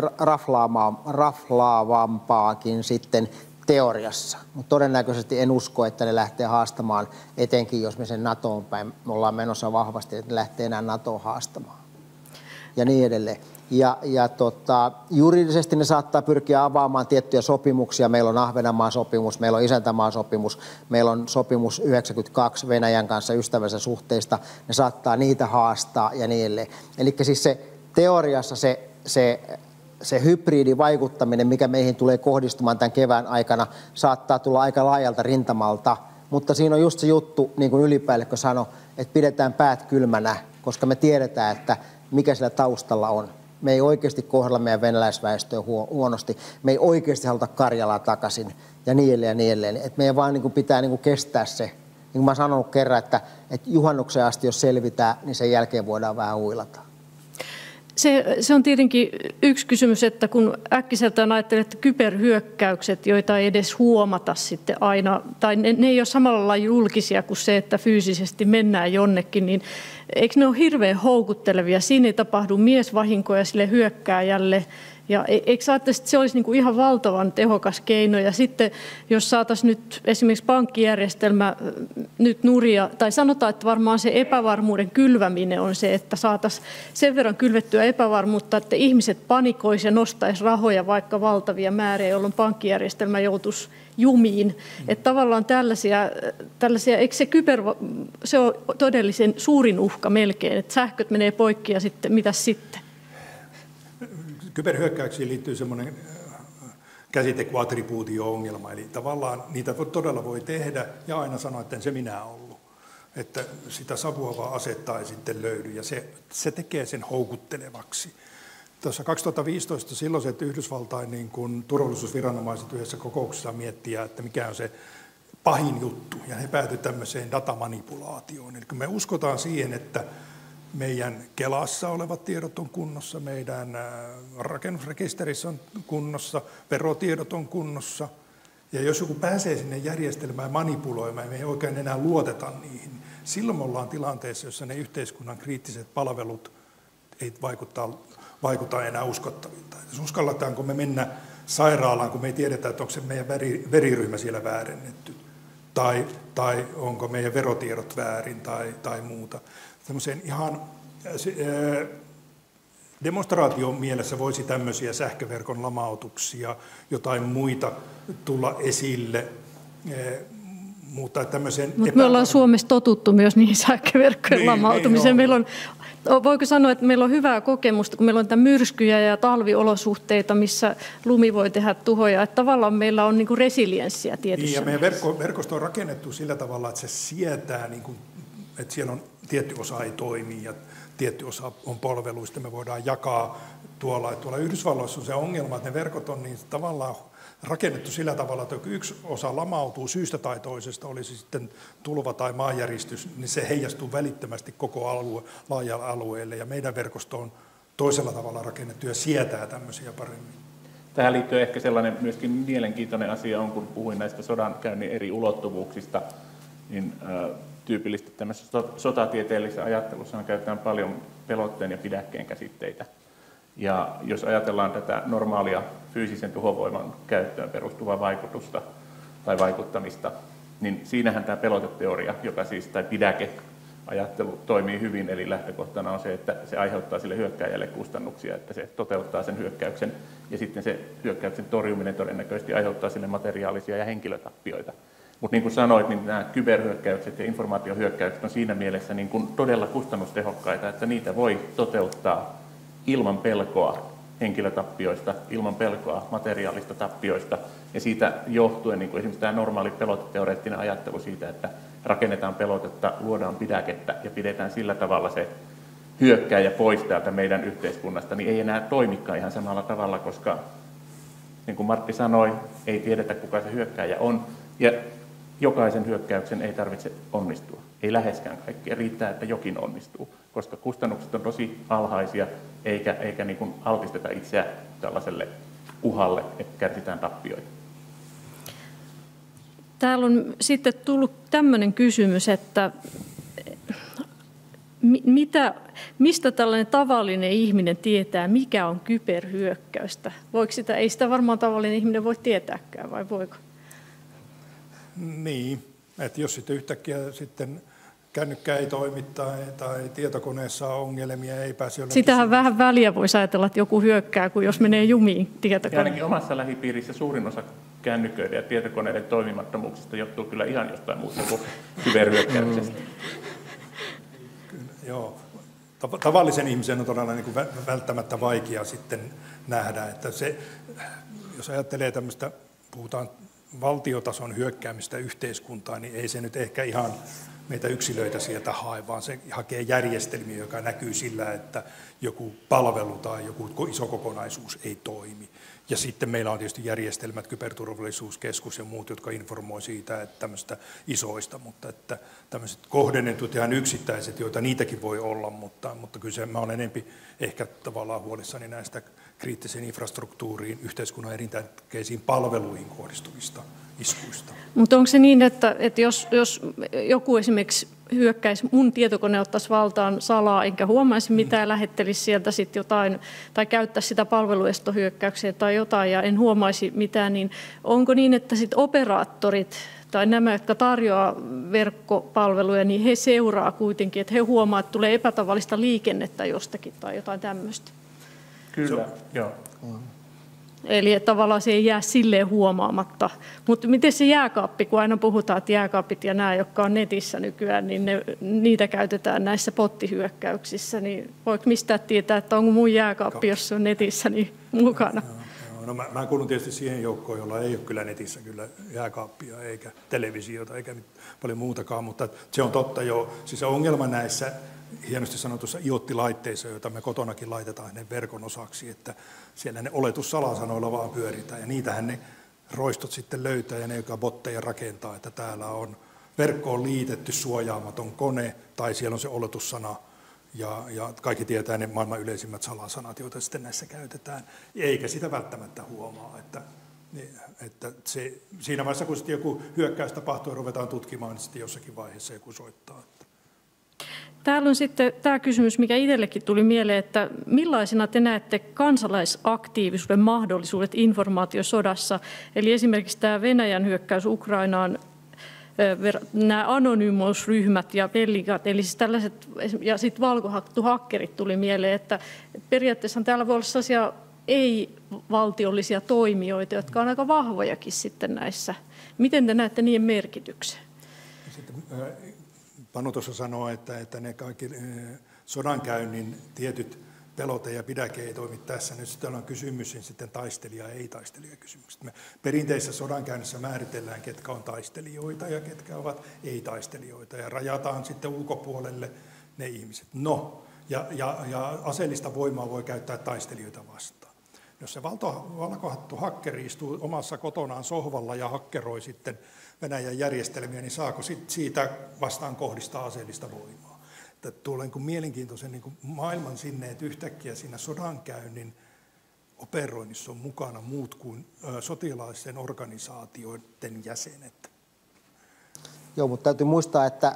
raflaavampaakin sitten teoriassa, mutta todennäköisesti en usko, että ne lähtee haastamaan, etenkin jos me sen NATOon päin, me ollaan menossa vahvasti, että ne lähtee enää NATOon haastamaan ja niin edelleen. Ja, ja tota, juridisesti ne saattaa pyrkiä avaamaan tiettyjä sopimuksia. Meillä on Ahvenanmaan sopimus, meillä on Isäntämaan sopimus, meillä on sopimus yhdeksänkymmentäkaksi Venäjän kanssa ystävällisen suhteista. Ne saattaa niitä haastaa ja niin edelleen. Eli siis se teoriassa se, se, se hybridivaikuttaminen, mikä meihin tulee kohdistumaan tämän kevään aikana, saattaa tulla aika laajalta rintamalta. Mutta siinä on just se juttu, niin kuin ylipäällikkö sanoi, että pidetään päät kylmänä, koska me tiedetään, että mikä sillä taustalla on. Me ei oikeasti kohdella meidän venäläisväestöä huonosti. Me ei oikeasti haluta Karjalaa takaisin ja niin edelleen ja niin edelleen. Et meidän vaan niin kuin pitää niin kuin kestää se. Niin kuin mä oon sanonut kerran, että, että juhannuksen asti jos selvitään, niin sen jälkeen voidaan vähän huilata. Se, se on tietenkin yksi kysymys, että kun äkkiseltään ajattelee, että kyberhyökkäykset, joita ei edes huomata sitten aina, tai ne, ne ei ole samalla lailla julkisia kuin se, että fyysisesti mennään jonnekin, niin eikö ne ole hirveän houkuttelevia? Siinä ei tapahdu miesvahinkoja sille hyökkääjälle. Ja eikö ajattele, että se olisi niin kuin ihan valtavan tehokas keino? Ja sitten jos saataisiin nyt esimerkiksi pankkijärjestelmä nyt nuria, tai sanotaan, että varmaan se epävarmuuden kylväminen on se, että saataisiin sen verran kylvettyä epävarmuutta, että ihmiset panikoisi ja nostaisi rahoja vaikka valtavia määriä, jolloin pankkijärjestelmä joutuisi jumiin. Mm. Että tavallaan tällaisia, tällaisia, eikö se kyber, se on todellisen suurin uhka melkein, että sähköt menee poikki ja sitten mitäs sitten? Kyberhyökkäyksiin liittyy semmoinen käsite kuin attribuutio-ongelma, eli tavallaan niitä todella voi tehdä ja aina sanoa, että en se minä ollut. Että sitä savuavaa asetta ei sitten löydy ja se, se tekee sen houkuttelevaksi. Tuossa kaksituhattaviisitoista silloiset Yhdysvaltain niin kuin turvallisuusviranomaiset yhdessä kokouksessa miettiä, että mikä on se pahin juttu, ja he päätyivät tämmöiseen datamanipulaatioon. Eli me uskotaan siihen, että meidän Kelassa olevat tiedot on kunnossa, meidän rakennusrekisterissä on kunnossa, verotiedot on kunnossa. Ja jos joku pääsee sinne järjestelmään manipuloimaan, me ei oikein enää luoteta niihin. Silloin me ollaan tilanteessa, jossa ne yhteiskunnan kriittiset palvelut ei vaikuta, vaikuta enää uskottavilta. Jos uskalletaanko me mennä sairaalaan, kun me ei tiedetä, että onko se meidän veri, veriryhmä siellä väärennetty, tai, tai onko meidän verotiedot väärin tai, tai muuta. Tämmöiseen ihan äh, demonstraation mielessä voisi tämmöisiä sähköverkon lamautuksia, jotain muita tulla esille, äh, mutta tämmöisen... Mutta me ollaan Suomessa totuttu myös niihin sähköverkkojen niin, lamautumiseen. Niin on. Meillä on, voiko sanoa, että meillä on hyvää kokemusta, kun meillä on myrskyjä ja talviolosuhteita, missä lumi voi tehdä tuhoja. Että tavallaan meillä on niinku resilienssiä tietyssä. Niin, ja meidän verkko, verkosto on rakennettu sillä tavalla, että se sietää, niin kuin, että siellä on tietty osa ei toimi ja tietty osa on palveluista. Me voidaan jakaa tuolla. Tuolla Yhdysvalloissa on se ongelma, että ne verkot on niin tavallaan rakennettu sillä tavalla, että yksi osa lamautuu syystä tai toisesta, olisi sitten tulva tai maanjäristys, niin se heijastuu välittömästi koko alue, laajalle alueelle. Ja meidän verkosto on toisella tavalla rakennettu ja sietää tämmöisiä paremmin. Tähän liittyy ehkä sellainen myöskin mielenkiintoinen asia on, kun puhuin näistä sodankäynnin eri ulottuvuuksista, niin äh, tyypillisesti tämmöisessä sotatieteellisessä ajattelussa käytetään paljon pelotteen ja pidäkkeen käsitteitä. Ja jos ajatellaan tätä normaalia fyysisen tuhovoiman käyttöön perustuvaa vaikutusta tai vaikuttamista, niin siinähän tämä peloteteoria, joka siis, tai pidäkeajattelu toimii hyvin, eli lähtökohtana on se, että se aiheuttaa sille hyökkääjälle kustannuksia, että se toteuttaa sen hyökkäyksen, ja sitten se hyökkäyksen torjuminen todennäköisesti aiheuttaa sille materiaalisia ja henkilötappioita. Mutta niin kuin sanoit, niin nämä kyberhyökkäykset ja informaatiohyökkäykset on siinä mielessä niin kuin todella kustannustehokkaita, että niitä voi toteuttaa ilman pelkoa henkilötappioista, ilman pelkoa materiaalista tappioista. Ja siitä johtuen niin kuin esimerkiksi tämä normaali peloteteoreettinen ajattelu siitä, että rakennetaan pelotetta, luodaan pidäkettä ja pidetään sillä tavalla se hyökkääjä pois täältä meidän yhteiskunnasta, niin ei enää toimikaan ihan samalla tavalla, koska niin kuin Martti sanoi, ei tiedetä kuka se hyökkääjä on. Ja jokaisen hyökkäyksen ei tarvitse onnistua. Ei läheskään kaikkea. Riittää, että jokin onnistuu, koska kustannukset on tosi alhaisia, eikä, eikä niin kuin altisteta itseä tällaiselle uhalle, että kärsitään tappioita. Täällä on sitten tullut tämmöinen kysymys, että mitä, mistä tällainen tavallinen ihminen tietää, mikä on kyberhyökkäystä? Voiko sitä, ei sitä varmaan tavallinen ihminen voi tietääkään, vai voiko? Niin, että jos sitten yhtäkkiä sitten kännykkä ei toimi tai, tai tietokoneessa on ongelmia, ei pääse jollekin... Sitähän vähän väliä voisi ajatella, että joku hyökkää, kun jos menee jumiin tietokone. Ja ainakin omassa lähipiirissä suurin osa kännyköiden ja tietokoneiden toimimattomuuksista johtuu kyllä ihan jostain muusta kuin kyberhyökkäyksestä. Joo. Tavallisen ihmisen on todella niin kuin välttämättä vaikea sitten nähdä, että se, jos ajattelee tämmöistä, puhutaan valtiotason hyökkäämistä yhteiskuntaan, niin ei se nyt ehkä ihan meitä yksilöitä sieltä hae, vaan se hakee järjestelmiä, joka näkyy sillä, että joku palvelu tai joku iso kokonaisuus ei toimi. Ja sitten meillä on tietysti järjestelmät, kyberturvallisuuskeskus ja muut, jotka informoi siitä, että tämmöistä isoista, mutta että tämmöiset kohdennetut ihan yksittäiset, joita niitäkin voi olla, mutta, mutta kyllä se, mä olen enempi ehkä tavallaan huolissani näistä kriittiseen infrastruktuuriin, yhteiskunnan elintärkeisiin palveluihin kohdistuvista iskuista. Mutta onko se niin, että, että jos, jos joku esimerkiksi hyökkäisi, mun tietokone ottaisi valtaan salaa, enkä huomaisi mitään, mm. lähettelisi sieltä sitten jotain, tai käyttäisi sitä palveluestohyökkäyksiä tai jotain, ja en huomaisi mitään, niin onko niin, että sitten operaattorit tai nämä, jotka tarjoaa verkkopalveluja, niin he seuraa kuitenkin, että he huomaa, että tulee epätavallista liikennettä jostakin tai jotain tämmöistä? Kyllä, joo. Mm. Eli että tavallaan se ei jää silleen huomaamatta. Mutta miten se jääkaappi, kun aina puhutaan, että jääkaapit ja nämä, jotka on netissä nykyään, niin ne, niitä käytetään näissä pottihyökkäyksissä, niin voiko mistään tietää, että onko mun jääkaappi, jos se on netissä, niin mukana? Joo, joo. No mä, mä kuulun tietysti siihen joukkoon, jolla ei ole kyllä netissä kyllä jääkaappia eikä televisiota eikä paljon muutakaan, mutta se on totta jo. Siis ongelma näissä hienosti sanotussa iottilaitteissa, joita me kotonakin laitetaan ne verkon osaksi, että siellä ne oletussalasanoilla vaan pyöritään ja niitähän ne roistot sitten löytää ja ne, joka botteja rakentaa, että täällä on verkkoon liitetty suojaamaton kone tai siellä on se oletussana ja, ja kaikki tietää ne maailman yleisimmät salasanat, joita sitten näissä käytetään, eikä sitä välttämättä huomaa, että, että se, siinä vaiheessa kun sitten joku hyökkäys tapahtuu ja ruvetaan tutkimaan, niin sitten jossakin vaiheessa joku soittaa. Täällä on sitten tämä kysymys, mikä itsellekin tuli mieleen, että millaisina te näette kansalaisaktiivisuuden mahdollisuudet informaatiosodassa? Eli esimerkiksi tämä Venäjän hyökkäys Ukrainaan, nämä anonyymousryhmät ja pellikat, eli siis tällaiset, ja sitten valkohattu hakkerit tuli mieleen, että periaatteessa täällä voi olla sellaisia ei-valtiollisia toimijoita, jotka on aika vahvojakin sitten näissä. Miten te näette niiden merkityksen? Sitten, Panu tuossa sanoo, että, että ne kaikki sodankäynnin tietyt pelote ja pidäke ei toimi tässä. Nyt sitten on kysymys, niin sitten taistelija- ja ei-taistelijakysymykset. Me perinteisessä sodankäynnissä määritellään, ketkä on taistelijoita ja ketkä ovat ei-taistelijoita, ja rajataan sitten ulkopuolelle ne ihmiset. No, ja, ja, ja aseellista voimaa voi käyttää taistelijoita vastaan. Jos se valkohattu hakkeri istuu omassa kotonaan sohvalla ja hakkeroi sitten Venäjän järjestelmiä, niin saako siitä vastaan kohdistaa aseellista voimaa? Tulee niin mielenkiintoisen niin kuin maailman sinne, että yhtäkkiä siinä sodankäynnin operoinnissa on mukana muut kuin sotilaisten organisaatioiden jäsenet. Joo, mutta täytyy muistaa, että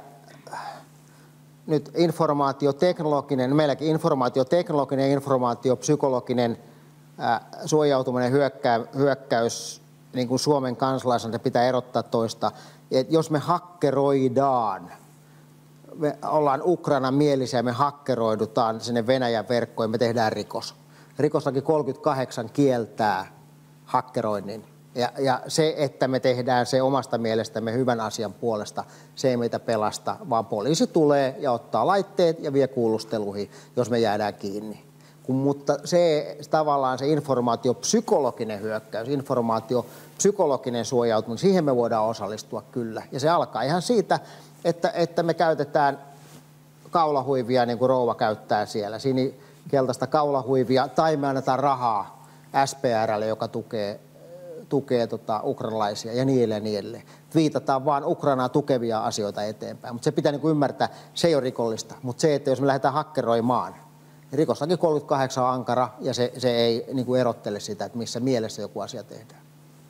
nyt informaatioteknologinen, meilläkin informaatioteknologinen ja informaatiopsykologinen ää, suojautuminen hyökkä, hyökkäys niin kuin Suomen kansalaisena pitää erottaa toista. Et jos me hakkeroidaan, me ollaan Ukrainan mielisiä, me hakkeroidutaan sinne Venäjän verkkoon, me tehdään rikos. Rikoslaki kolmekymmentäkahdeksan kieltää hakkeroinnin. Ja, ja se, että me tehdään se omasta mielestämme hyvän asian puolesta, se ei meitä pelasta, vaan poliisi tulee ja ottaa laitteet ja vie kuulusteluihin, jos me jäädään kiinni. Kun, mutta se tavallaan se informaatiopsykologinen hyökkäys, informaatiopsykologinen suojautuminen, siihen me voidaan osallistua kyllä. Ja se alkaa ihan siitä, että, että me käytetään kaulahuivia niin kuin rouva käyttää siellä, sinikeltaista kaulahuivia, tai me annetaan rahaa S P R:lle, joka tukee, tukee tota, ukrainalaisia ja niin edelleen, niin edelleen. Viitataan vaan Ukrainaa tukevia asioita eteenpäin, mutta se pitää niin kuin ymmärtää, se ei ole rikollista, mutta se, että jos me lähdetään hakkeroimaan, rikoslaki kolmekymmentäkahdeksan on ankara ja se, se ei niin kuin erottele sitä, että missä mielessä joku asia tehdään.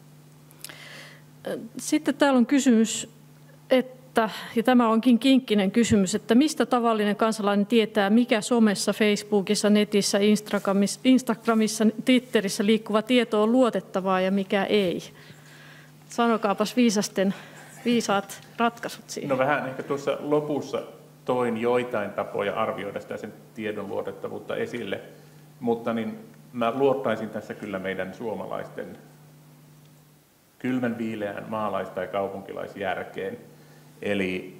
Sitten täällä on kysymys, että, ja tämä onkin kinkkinen kysymys, että mistä tavallinen kansalainen tietää, mikä somessa, Facebookissa, netissä, Instagramissa, Instagramissa, Twitterissä liikkuva tieto on luotettavaa ja mikä ei. Sanokaapas viisasten, viisaat ratkaisut siihen. No vähän ehkä tuossa lopussa toin joitain tapoja arvioida sitä sen tiedon luotettavuutta esille, mutta niin mä luottaisin tässä kyllä meidän suomalaisten kylmän viileään maalais- tai kaupunkilaisjärkeen. Eli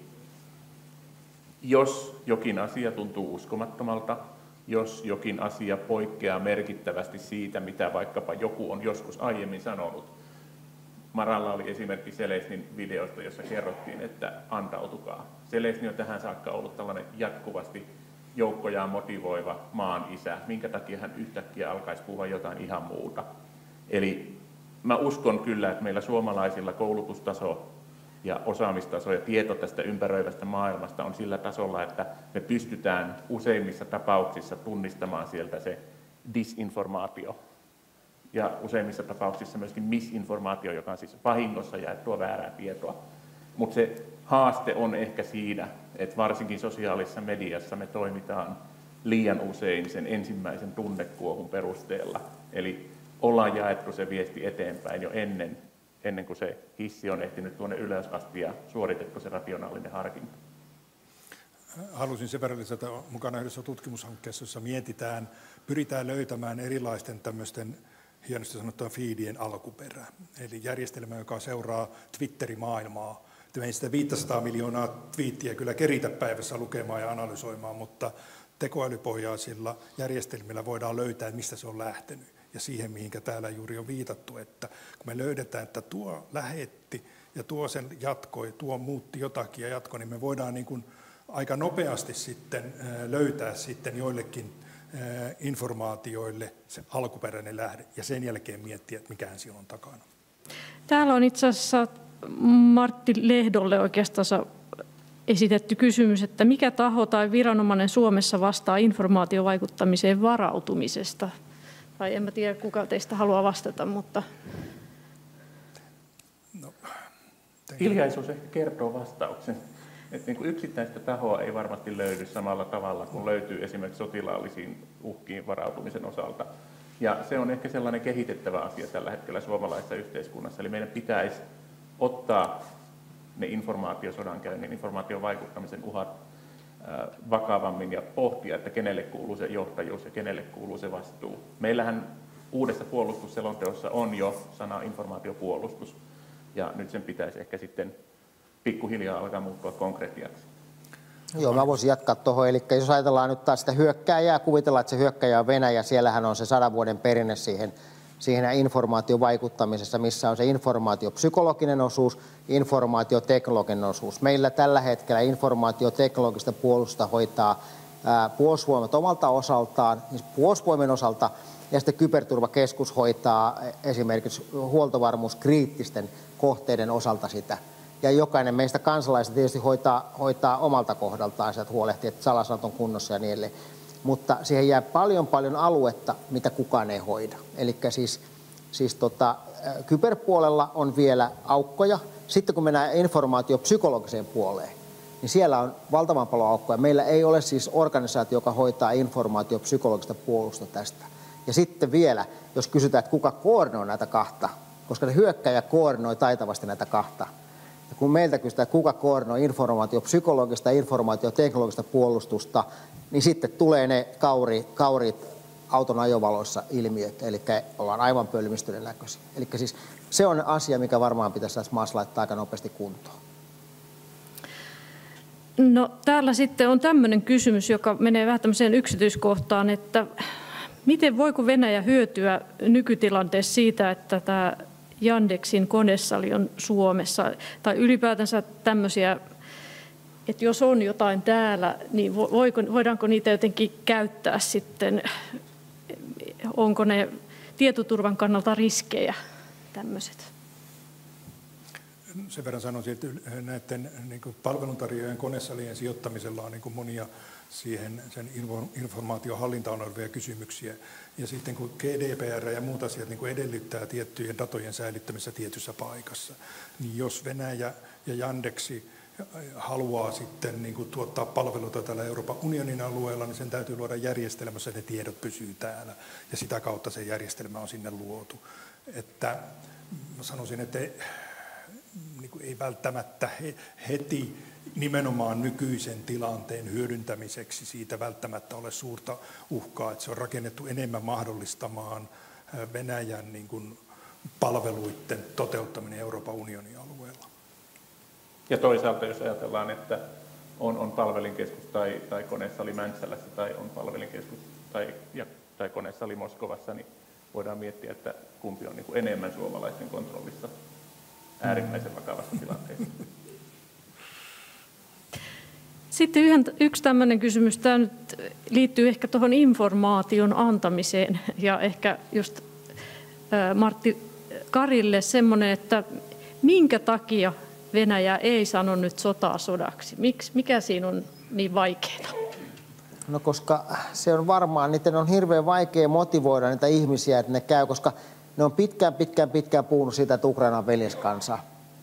jos jokin asia tuntuu uskomattomalta, jos jokin asia poikkeaa merkittävästi siitä, mitä vaikkapa joku on joskus aiemmin sanonut. Maralla oli esimerkki Selesnin videosta, jossa kerrottiin, että antautukaa. Selesni on tähän saakka ollut tällainen jatkuvasti joukkojaan motivoiva maan isä. Minkä takia hän yhtäkkiä alkaisi puhua jotain ihan muuta? Eli mä uskon kyllä, että meillä suomalaisilla koulutustaso ja osaamistaso ja tieto tästä ympäröivästä maailmasta on sillä tasolla, että me pystytään useimmissa tapauksissa tunnistamaan sieltä se disinformaatio ja useimmissa tapauksissa myöskin misinformaatio, joka on siis vahingossa jaettua väärää tietoa. Mutta se haaste on ehkä siinä, että varsinkin sosiaalisessa mediassa me toimitaan liian usein sen ensimmäisen tunnekuohun perusteella. Eli ollaan jaettu se viesti eteenpäin jo ennen, ennen kuin se hissi on ehtinyt tuonne ylös asti ja suoritettu se rationaalinen harkinta. Halusin sen verran lisätä mukana yhdessä tutkimushankkeessa, jossa mietitään, pyritään löytämään erilaisten tämmöisten hienosti sanottua feedien alkuperää. Eli järjestelmä, joka seuraa Twitteri-maailmaa. Me ei sitä viisisataa miljoonaa twiittiä kyllä keritä päivässä lukemaan ja analysoimaan, mutta tekoälypohjaisilla järjestelmillä voidaan löytää, mistä se on lähtenyt. Ja siihen, mihinkä täällä juuri on viitattu, että kun me löydetään, että tuo lähetti ja tuo sen jatkoi, tuo muutti jotakin ja jatkoi, niin me voidaan niin kuin aika nopeasti sitten löytää sitten joillekin informaatioille se alkuperäinen lähde ja sen jälkeen miettiä, että mikähän siellä on takana. Täällä on itse asiassa Martti Lehdolle oikeastaan esitetty kysymys, että mikä taho tai viranomainen Suomessa vastaa informaatiovaikuttamiseen varautumisesta? Tai en mä tiedä, kuka teistä haluaa vastata, mutta... No, hiljaisuus ehkä kertoo vastauksen. Että niin kuin yksittäistä tahoa ei varmasti löydy samalla tavalla kuin löytyy esimerkiksi sotilaallisiin uhkiin varautumisen osalta. Ja se on ehkä sellainen kehitettävä asia tällä hetkellä suomalaisessa yhteiskunnassa. Eli meidän pitäisi ottaa ne informaatiosodankäynnin, informaation vaikuttamisen uhat vakavammin ja pohtia, että kenelle kuuluu se johtajuus ja kenelle kuuluu se vastuu. Meillähän uudessa puolustusselonteossa on jo sana informaatiopuolustus, ja nyt sen pitäisi ehkä sitten pikkuhiljaa alkaa muuttua konkretiaksi. Joo, mä voisin jatkaa tuohon. Eli jos ajatellaan nyt taas sitä hyökkääjää, kuvitellaan, että se hyökkääjä on Venäjä, siellähän on se sadan vuoden perinne siihen, siihen informaatiovaikuttamisessa, missä on se informaatiopsykologinen osuus, informaatioteknologinen osuus. Meillä tällä hetkellä informaatioteknologista puolustusta hoitaa ää, puolustusvoimat omalta osaltaan, siis puolustusvoimien osalta, ja sitten kyberturvakeskus hoitaa esimerkiksi huoltovarmuuskriittisten kohteiden osalta sitä. Ja jokainen meistä kansalaisista tietysti hoitaa, hoitaa omalta kohdaltaan, että huolehtii, että salasanat on kunnossa ja niin edelleen. Mutta siihen jää paljon paljon aluetta, mitä kukaan ei hoida. Eli siis, siis tota, kyberpuolella on vielä aukkoja. Sitten kun mennään informaatiopsykologiseen puoleen, niin siellä on valtavan paljon aukkoja. Meillä ei ole siis organisaatio, joka hoitaa informaatiopsykologista puolustusta tästä. Ja sitten vielä, jos kysytään, että kuka koordinoi näitä kahta, koska se hyökkäjä koordinoi taitavasti näitä kahta. Ja kun meiltä kysytään, kuka koordinoi informaatiopsykologista ja informaatioteknologista puolustusta, niin sitten tulee ne kauri, kaurit auton ajovaloissa ilmiöt, eli ollaan aivan pölmistyneen näköisiä. Eli siis se on asia, mikä varmaan pitäisi tässä maassa laittaa aika nopeasti kuntoon. No täällä sitten on tämmöinen kysymys, joka menee vähän tämmöiseen yksityiskohtaan, että miten voiko Venäjä hyötyä nykytilanteessa siitä, että tämä Yandexin konesali on Suomessa, tai ylipäätänsä tämmöisiä, että jos on jotain täällä, niin voiko, voidaanko niitä jotenkin käyttää sitten, onko ne tietoturvan kannalta riskejä tämmöiset? Sen verran sanoisin, että näiden niin kuin palveluntarjoajien konesalien sijoittamisella on niin kuin monia siihen sen informaatiohallintaan olevia kysymyksiä. Ja sitten kun G D P R ja muut asiat niin kuin edellyttää tiettyjen datojen säilyttämistä tietyssä paikassa, niin jos Venäjä ja Yandexi haluaa sitten niin kuin tuottaa palveluita täällä Euroopan unionin alueella, niin sen täytyy luoda järjestelmässä, että ne tiedot pysyy täällä. Ja sitä kautta se järjestelmä on sinne luotu. Että mä sanoisin, että ei, niin kuin ei välttämättä heti nimenomaan nykyisen tilanteen hyödyntämiseksi siitä välttämättä ole suurta uhkaa, että se on rakennettu enemmän mahdollistamaan Venäjän niin kuin palveluiden toteuttaminen Euroopan unionin alueella. Ja toisaalta, jos ajatellaan, että on, on palvelinkeskus tai, tai konesali Mäntsälässä tai on palvelinkeskus tai, ja, tai konesali Moskovassa, niin voidaan miettiä, että kumpi on niin kuin enemmän suomalaisten kontrollissa äärimmäisen vakavassa tilanteessa. Sitten yhden, yksi tämmöinen kysymys, tämä nyt liittyy ehkä tuohon informaation antamiseen ja ehkä just Martti Karille semmoinen, että minkä takia Venäjä ei sano nyt sotaa sodaksi? Miks, mikä siinä on niin vaikeaa? No koska se on varmaan, niiden on hirveän vaikea motivoida niitä ihmisiä, että ne käy, koska ne on pitkään, pitkään, pitkään puhunut siitä, että Ukraina on veljeskansa.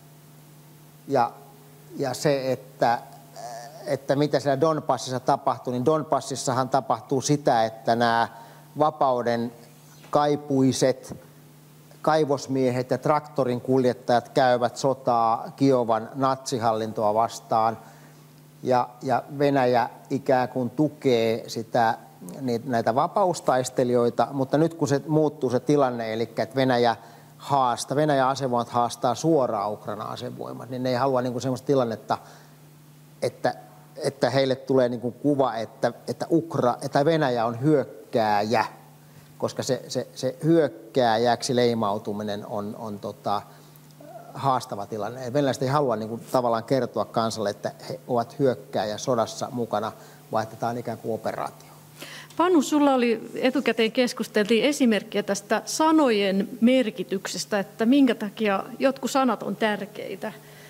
Ja, ja se, että, että mitä siellä Donbassissa tapahtuu, niin Donbassissahan tapahtuu sitä, että nämä vapauden kaipuiset kaivosmiehet ja traktorin kuljettajat käyvät sotaa Kiovan natsihallintoa vastaan. Ja, ja Venäjä ikään kuin tukee sitä, näitä vapaustaistelijoita, mutta nyt kun se muuttuu se tilanne, eli että Venäjä haastaa, Venäjän asevoimat haastaa suoraan Ukrainan asevoimat, niin ne ei halua niin kuin sellaista tilannetta, että, että heille tulee niin kuin kuva, että, että, Ukra, että Venäjä on hyökkääjä, koska se, se, se hyökkääjäksi leimautuminen on, on tota, haastava tilanne. Venäläiset ei halua niin kuin, tavallaan kertoa kansalle, että he ovat hyökkääjä sodassa mukana, vaan että tämä on ikään kuin operaatio. Panu, sulla oli etukäteen keskusteltiin esimerkkiä tästä sanojen merkityksestä, että minkä takia jotkut sanat on tärkeitä.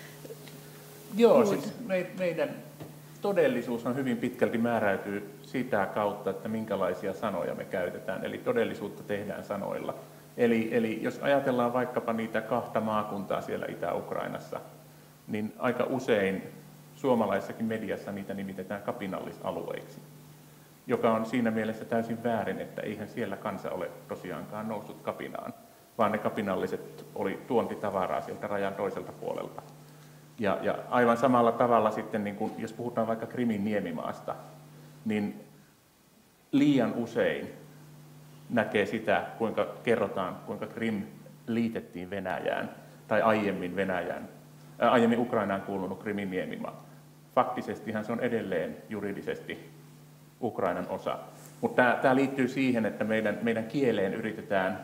Joo, siis me, meidän todellisuus on hyvin pitkälti määräytyy sitä kautta, että minkälaisia sanoja me käytetään, eli todellisuutta tehdään sanoilla. Eli, eli jos ajatellaan vaikkapa niitä kahta maakuntaa siellä Itä-Ukrainassa, niin aika usein suomalaisessakin mediassa niitä nimitetään kapinallisalueiksi, joka on siinä mielessä täysin väärin, että eihän siellä kansa ole tosiaankaan noussut kapinaan, vaan ne kapinalliset oli tuontitavaraa sieltä rajan toiselta puolelta. Ja, ja aivan samalla tavalla sitten, niin kun, jos puhutaan vaikka Krimin niemimaasta, niin liian usein näkee sitä, kuinka kerrotaan, kuinka Krim liitettiin Venäjään, tai aiemmin Venäjään, ää, aiemmin Ukrainaan kuulunut Krimin niemimaa. Faktisestihan se on edelleen juridisesti Ukrainan osa. Mutta tämä liittyy siihen, että meidän, meidän kieleen yritetään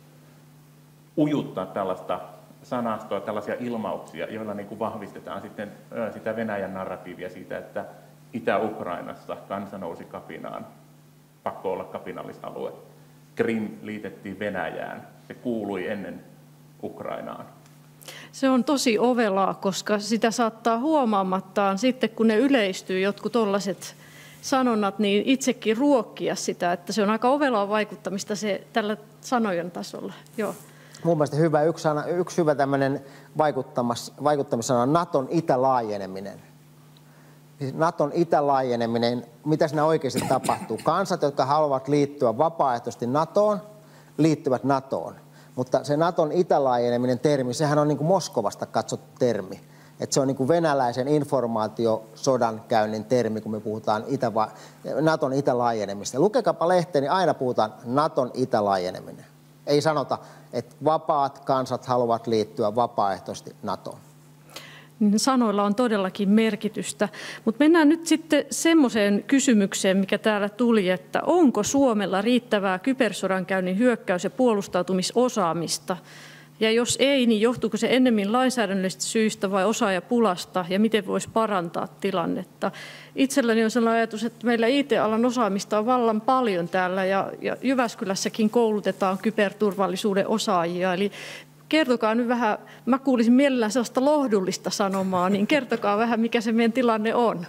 ujuttaa tällaista sanastoa, tällaisia ilmauksia, joilla niin kuin vahvistetaan sitten ää, sitä Venäjän narratiivia siitä, että Itä-Ukrainassa kansa nousi kapinaan, pakko olla kapinallisalue. Krim liitettiin Venäjään, se kuului ennen Ukrainaan. Se on tosi ovelaa, koska sitä saattaa huomaamattaan sitten, kun ne yleistyy, jotkut tollaiset sanonnat, niin itsekin ruokkia sitä, että se on aika ovelaa vaikuttamista se tällä sanojen tasolla. Joo. Mun mielestä hyvä, yksi, sana, yksi hyvä tämmöinen vaikuttamissana on Naton itälaajeneminen. Naton itälaajeneminen, mitä siinä oikeasti tapahtuu? Kansat, jotka haluavat liittyä vapaaehtoisesti NATOon, liittyvät NATOon. Mutta se Naton itälaajeneminen termi, sehän on niin kuin Moskovasta katsottu termi. Että se on niin kuin venäläisen informaatiosodan käynnin termi, kun me puhutaan Itä- Naton itälaajenemista. Lukekapa lehteen, niin aina puhutaan Naton itälaajeneminen. Ei sanota, että vapaat kansat haluavat liittyä vapaaehtoisesti NATOon. Sanoilla on todellakin merkitystä, mutta mennään nyt sitten semmoiseen kysymykseen, mikä täällä tuli, että onko Suomella riittävää kybersodankäynnin hyökkäys- ja puolustautumisosaamista? Ja jos ei, niin johtuuko se ennemmin lainsäädännöllisistä syistä vai osaajapulasta ja miten voisi parantaa tilannetta? Itselläni on sellainen ajatus, että meillä I T-alan osaamista on vallan paljon täällä ja, ja Jyväskylässäkin koulutetaan kyberturvallisuuden osaajia, eli kertokaa nyt vähän, mä kuulisin mielellään sellaista lohdullista sanomaa, niin kertokaa vähän, mikä se meidän tilanne on.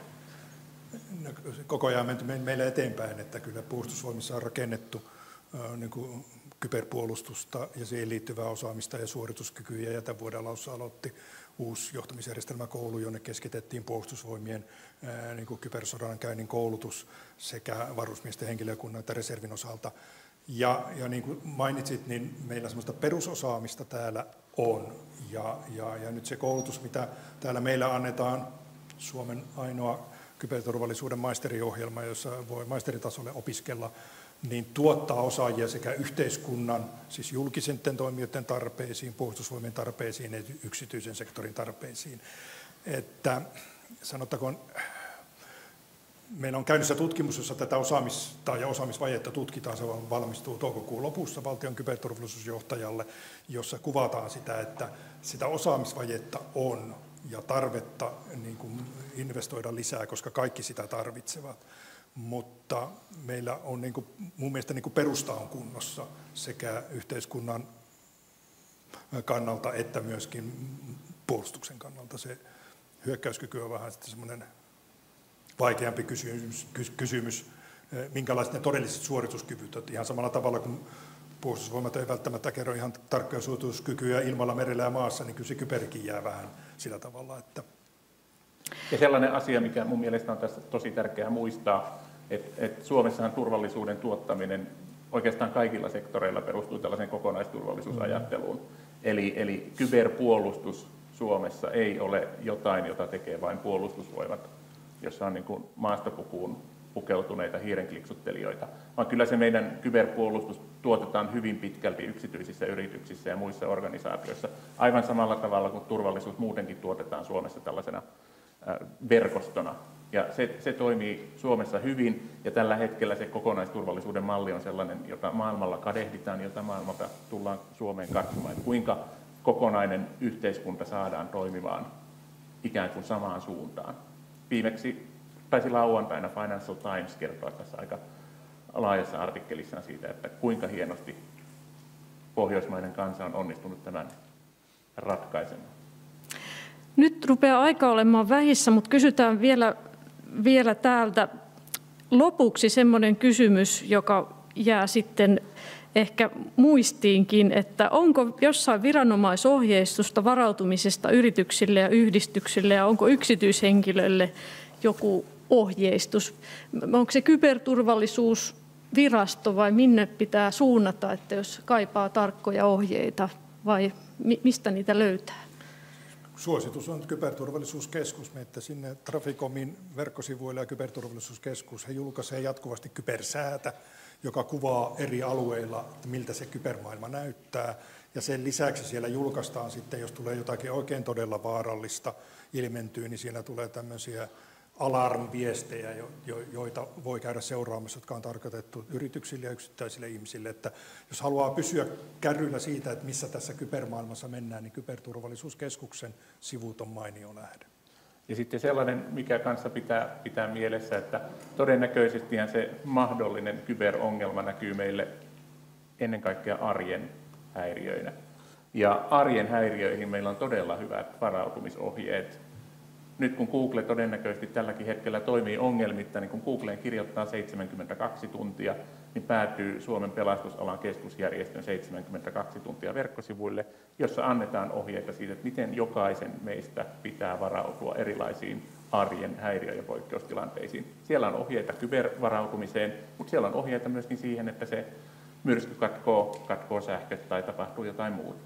No, koko ajan menty meillä eteenpäin, että kyllä puolustusvoimissa on rakennettu äh, niin kuin kyberpuolustusta ja siihen liittyvää osaamista ja suorituskykyjä. Ja tämän vuoden alussa aloitti uusi johtamisjärjestelmäkoulu, jonne keskitettiin puolustusvoimien ää, niin kuin kybersodankäynnin koulutus sekä varusmiesten henkilökunnan että reservin osalta. Ja, ja niin kuin mainitsit, niin meillä sellaista perusosaamista täällä on. Ja, ja, ja nyt se koulutus, mitä täällä meillä annetaan, Suomen ainoa kyberturvallisuuden maisteriohjelma, jossa voi maisteritasolle opiskella, niin tuottaa osaajia sekä yhteiskunnan, siis julkisen toimijoiden tarpeisiin, puolustusvoimien tarpeisiin ja yksityisen sektorin tarpeisiin. Että sanottakoon, meillä on käynnissä tutkimus, jossa tätä osaamista ja osaamisvajetta tutkitaan. Se valmistuu toukokuun lopussa valtion kyberturvallisuusjohtajalle, jossa kuvataan sitä, että sitä osaamisvajetta on ja tarvetta niin kuin investoida lisää, koska kaikki sitä tarvitsevat. Mutta meillä on niin kuin, mun mielestä niin kuin perusta on kunnossa sekä yhteiskunnan kannalta että myöskin puolustuksen kannalta. Se hyökkäyskyky on vähän sitten semmoinen vaikeampi kysymys, kysymys, minkälaiset ne todelliset suorituskyvyt ovat. Ihan samalla tavalla kuin puolustusvoimat ei välttämättä kerro ihan tarkkoja suorituskykyjä ilmalla, merellä ja maassa, niin kyllä se kyberkin jää vähän sillä tavalla. Että... Ja sellainen asia, mikä mun mielestä on tässä tosi tärkeää muistaa, että, että Suomessahan turvallisuuden tuottaminen oikeastaan kaikilla sektoreilla perustuu tällaiseen kokonaisturvallisuusajatteluun. Eli, eli kyberpuolustus Suomessa ei ole jotain, jota tekee vain puolustusvoimat, jossa on niin kuin maastopukuun pukeutuneita hiirenkliksuttelijoita, vaan kyllä se meidän kyberpuolustus tuotetaan hyvin pitkälti yksityisissä yrityksissä ja muissa organisaatioissa, aivan samalla tavalla kuin turvallisuus muutenkin tuotetaan Suomessa tällaisena verkostona. Ja se, se toimii Suomessa hyvin, ja tällä hetkellä se kokonaisturvallisuuden malli on sellainen, jota maailmalla kadehditaan, jota maailmalta tullaan Suomeen katsomaan, että kuinka kokonainen yhteiskunta saadaan toimimaan ikään kuin samaan suuntaan. Viimeksi taisi lauantaina Financial Times kertoa tässä aika laajassa artikkelissaan siitä, että kuinka hienosti pohjoismainen kansa on onnistunut tämän ratkaisemaan. Nyt rupeaa aika olemaan vähissä, mutta kysytään vielä, vielä täältä lopuksi semmoinen kysymys, joka jää sitten ehkä muistiinkin, että onko jossain viranomaisohjeistusta varautumisesta yrityksille ja yhdistyksille ja onko yksityishenkilölle joku ohjeistus? Onko se kyberturvallisuusvirasto vai minne pitää suunnata, että jos kaipaa tarkkoja ohjeita vai mistä niitä löytää? Suositus on Kyberturvallisuuskeskus. Menette sinne Traficomin verkkosivuille ja Kyberturvallisuuskeskus. He julkaisee jatkuvasti kybersäätä, joka kuvaa eri alueilla, miltä se kybermaailma näyttää. Ja sen lisäksi siellä julkaistaan sitten, jos tulee jotakin oikein todella vaarallista ilmentyy, niin siinä tulee tämmöisiä alarm-viestejä, joita voi käydä seuraamassa, jotka on tarkoitettu yrityksille ja yksittäisille ihmisille. Että jos haluaa pysyä kärryillä siitä, että missä tässä kybermaailmassa mennään, niin Kyberturvallisuuskeskuksen sivut on mainio lähde. Ja sitten sellainen, mikä kanssa pitää, pitää mielessä, että todennäköisesti se mahdollinen kyberongelma näkyy meille ennen kaikkea arjen häiriöinä. Ja arjen häiriöihin meillä on todella hyvät varautumisohjeet. Nyt kun Google todennäköisesti tälläkin hetkellä toimii ongelmitta, niin kun Googleen kirjoittaa seitsemänkymmentäkaksi tuntia, niin päätyy Suomen pelastusalan keskusjärjestön seitsemänkymmentäkaksi tuntia verkkosivuille, jossa annetaan ohjeita siitä, että miten jokaisen meistä pitää varautua erilaisiin arjen häiriö- ja poikkeustilanteisiin. Siellä on ohjeita kybervarautumiseen, mutta siellä on ohjeita myöskin siihen, että se myrsky katkoo, katkoo sähköt tai tapahtuu jotain muuta.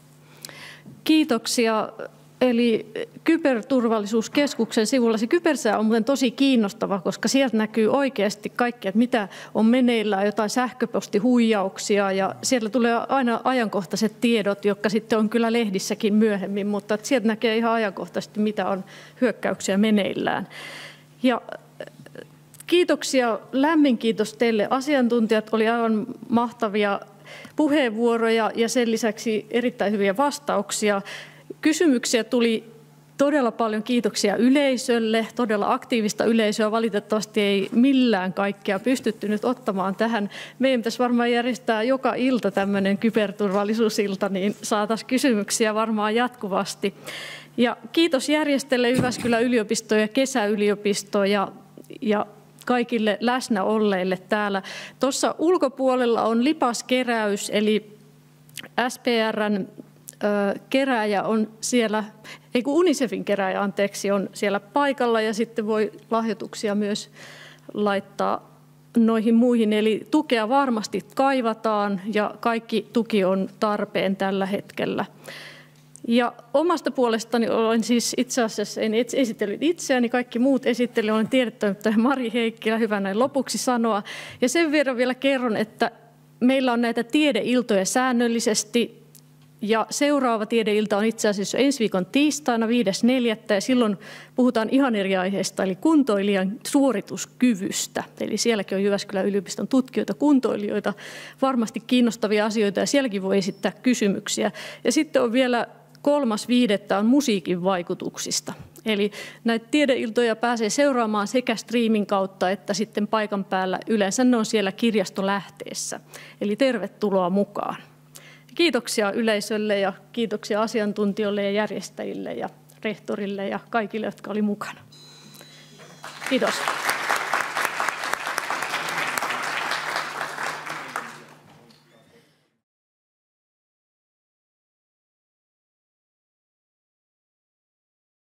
Kiitoksia. Eli Kyberturvallisuuskeskuksen sivulla se kybersää on muuten tosi kiinnostava, koska sieltä näkyy oikeasti kaikki, että mitä on meneillään, jotain sähköpostihuijauksia ja siellä tulee aina ajankohtaiset tiedot, jotka sitten on kyllä lehdissäkin myöhemmin, mutta sieltä näkee ihan ajankohtaisesti, mitä on hyökkäyksiä meneillään. Ja kiitoksia, lämmin kiitos teille asiantuntijat, oli aivan mahtavia puheenvuoroja ja sen lisäksi erittäin hyviä vastauksia. Kysymyksiä tuli todella paljon, kiitoksia yleisölle, todella aktiivista yleisöä. Valitettavasti ei millään kaikkea pystytty nyt ottamaan tähän. Meidän pitäisi varmaan järjestää joka ilta tämmöinen kyberturvallisuusilta, niin saataisiin kysymyksiä varmaan jatkuvasti. Ja kiitos järjestäjille Jyväskylän yliopisto ja Kesäyliopisto ja, ja kaikille läsnä olleille täällä. Tuossa ulkopuolella on lipaskeräys, eli S P R:n kerääjä on siellä, ei kun UNICEFin kerääjä, anteeksi, on siellä paikalla ja sitten voi lahjoituksia myös laittaa noihin muihin. Eli tukea varmasti kaivataan ja kaikki tuki on tarpeen tällä hetkellä. Ja omasta puolestani olen siis itse asiassa, en esitellyt itseäni, kaikki muut esittelijät, olen tiedetoimittaja Mari Heikkilä, hyvä näin lopuksi sanoa. Ja sen verran vielä kerron, että meillä on näitä tiedeiltoja säännöllisesti. Ja seuraava tiedeilta on itse asiassa ensi viikon tiistaina viides neljättä ja silloin puhutaan ihan eri aiheesta, eli kuntoilijan suorituskyvystä. Eli sielläkin on Jyväskylän yliopiston tutkijoita, kuntoilijoita, varmasti kiinnostavia asioita ja sielläkin voi esittää kysymyksiä. Ja sitten on vielä kolmas viidettä on musiikin vaikutuksista. Eli näitä tiedeiltoja pääsee seuraamaan sekä striimin kautta että sitten paikan päällä. Yleensä ne on siellä kirjastolähteessä. Eli tervetuloa mukaan. Kiitoksia yleisölle ja kiitoksia asiantuntijoille ja järjestäjille ja rehtorille ja kaikille, jotka oli mukana. Kiitos.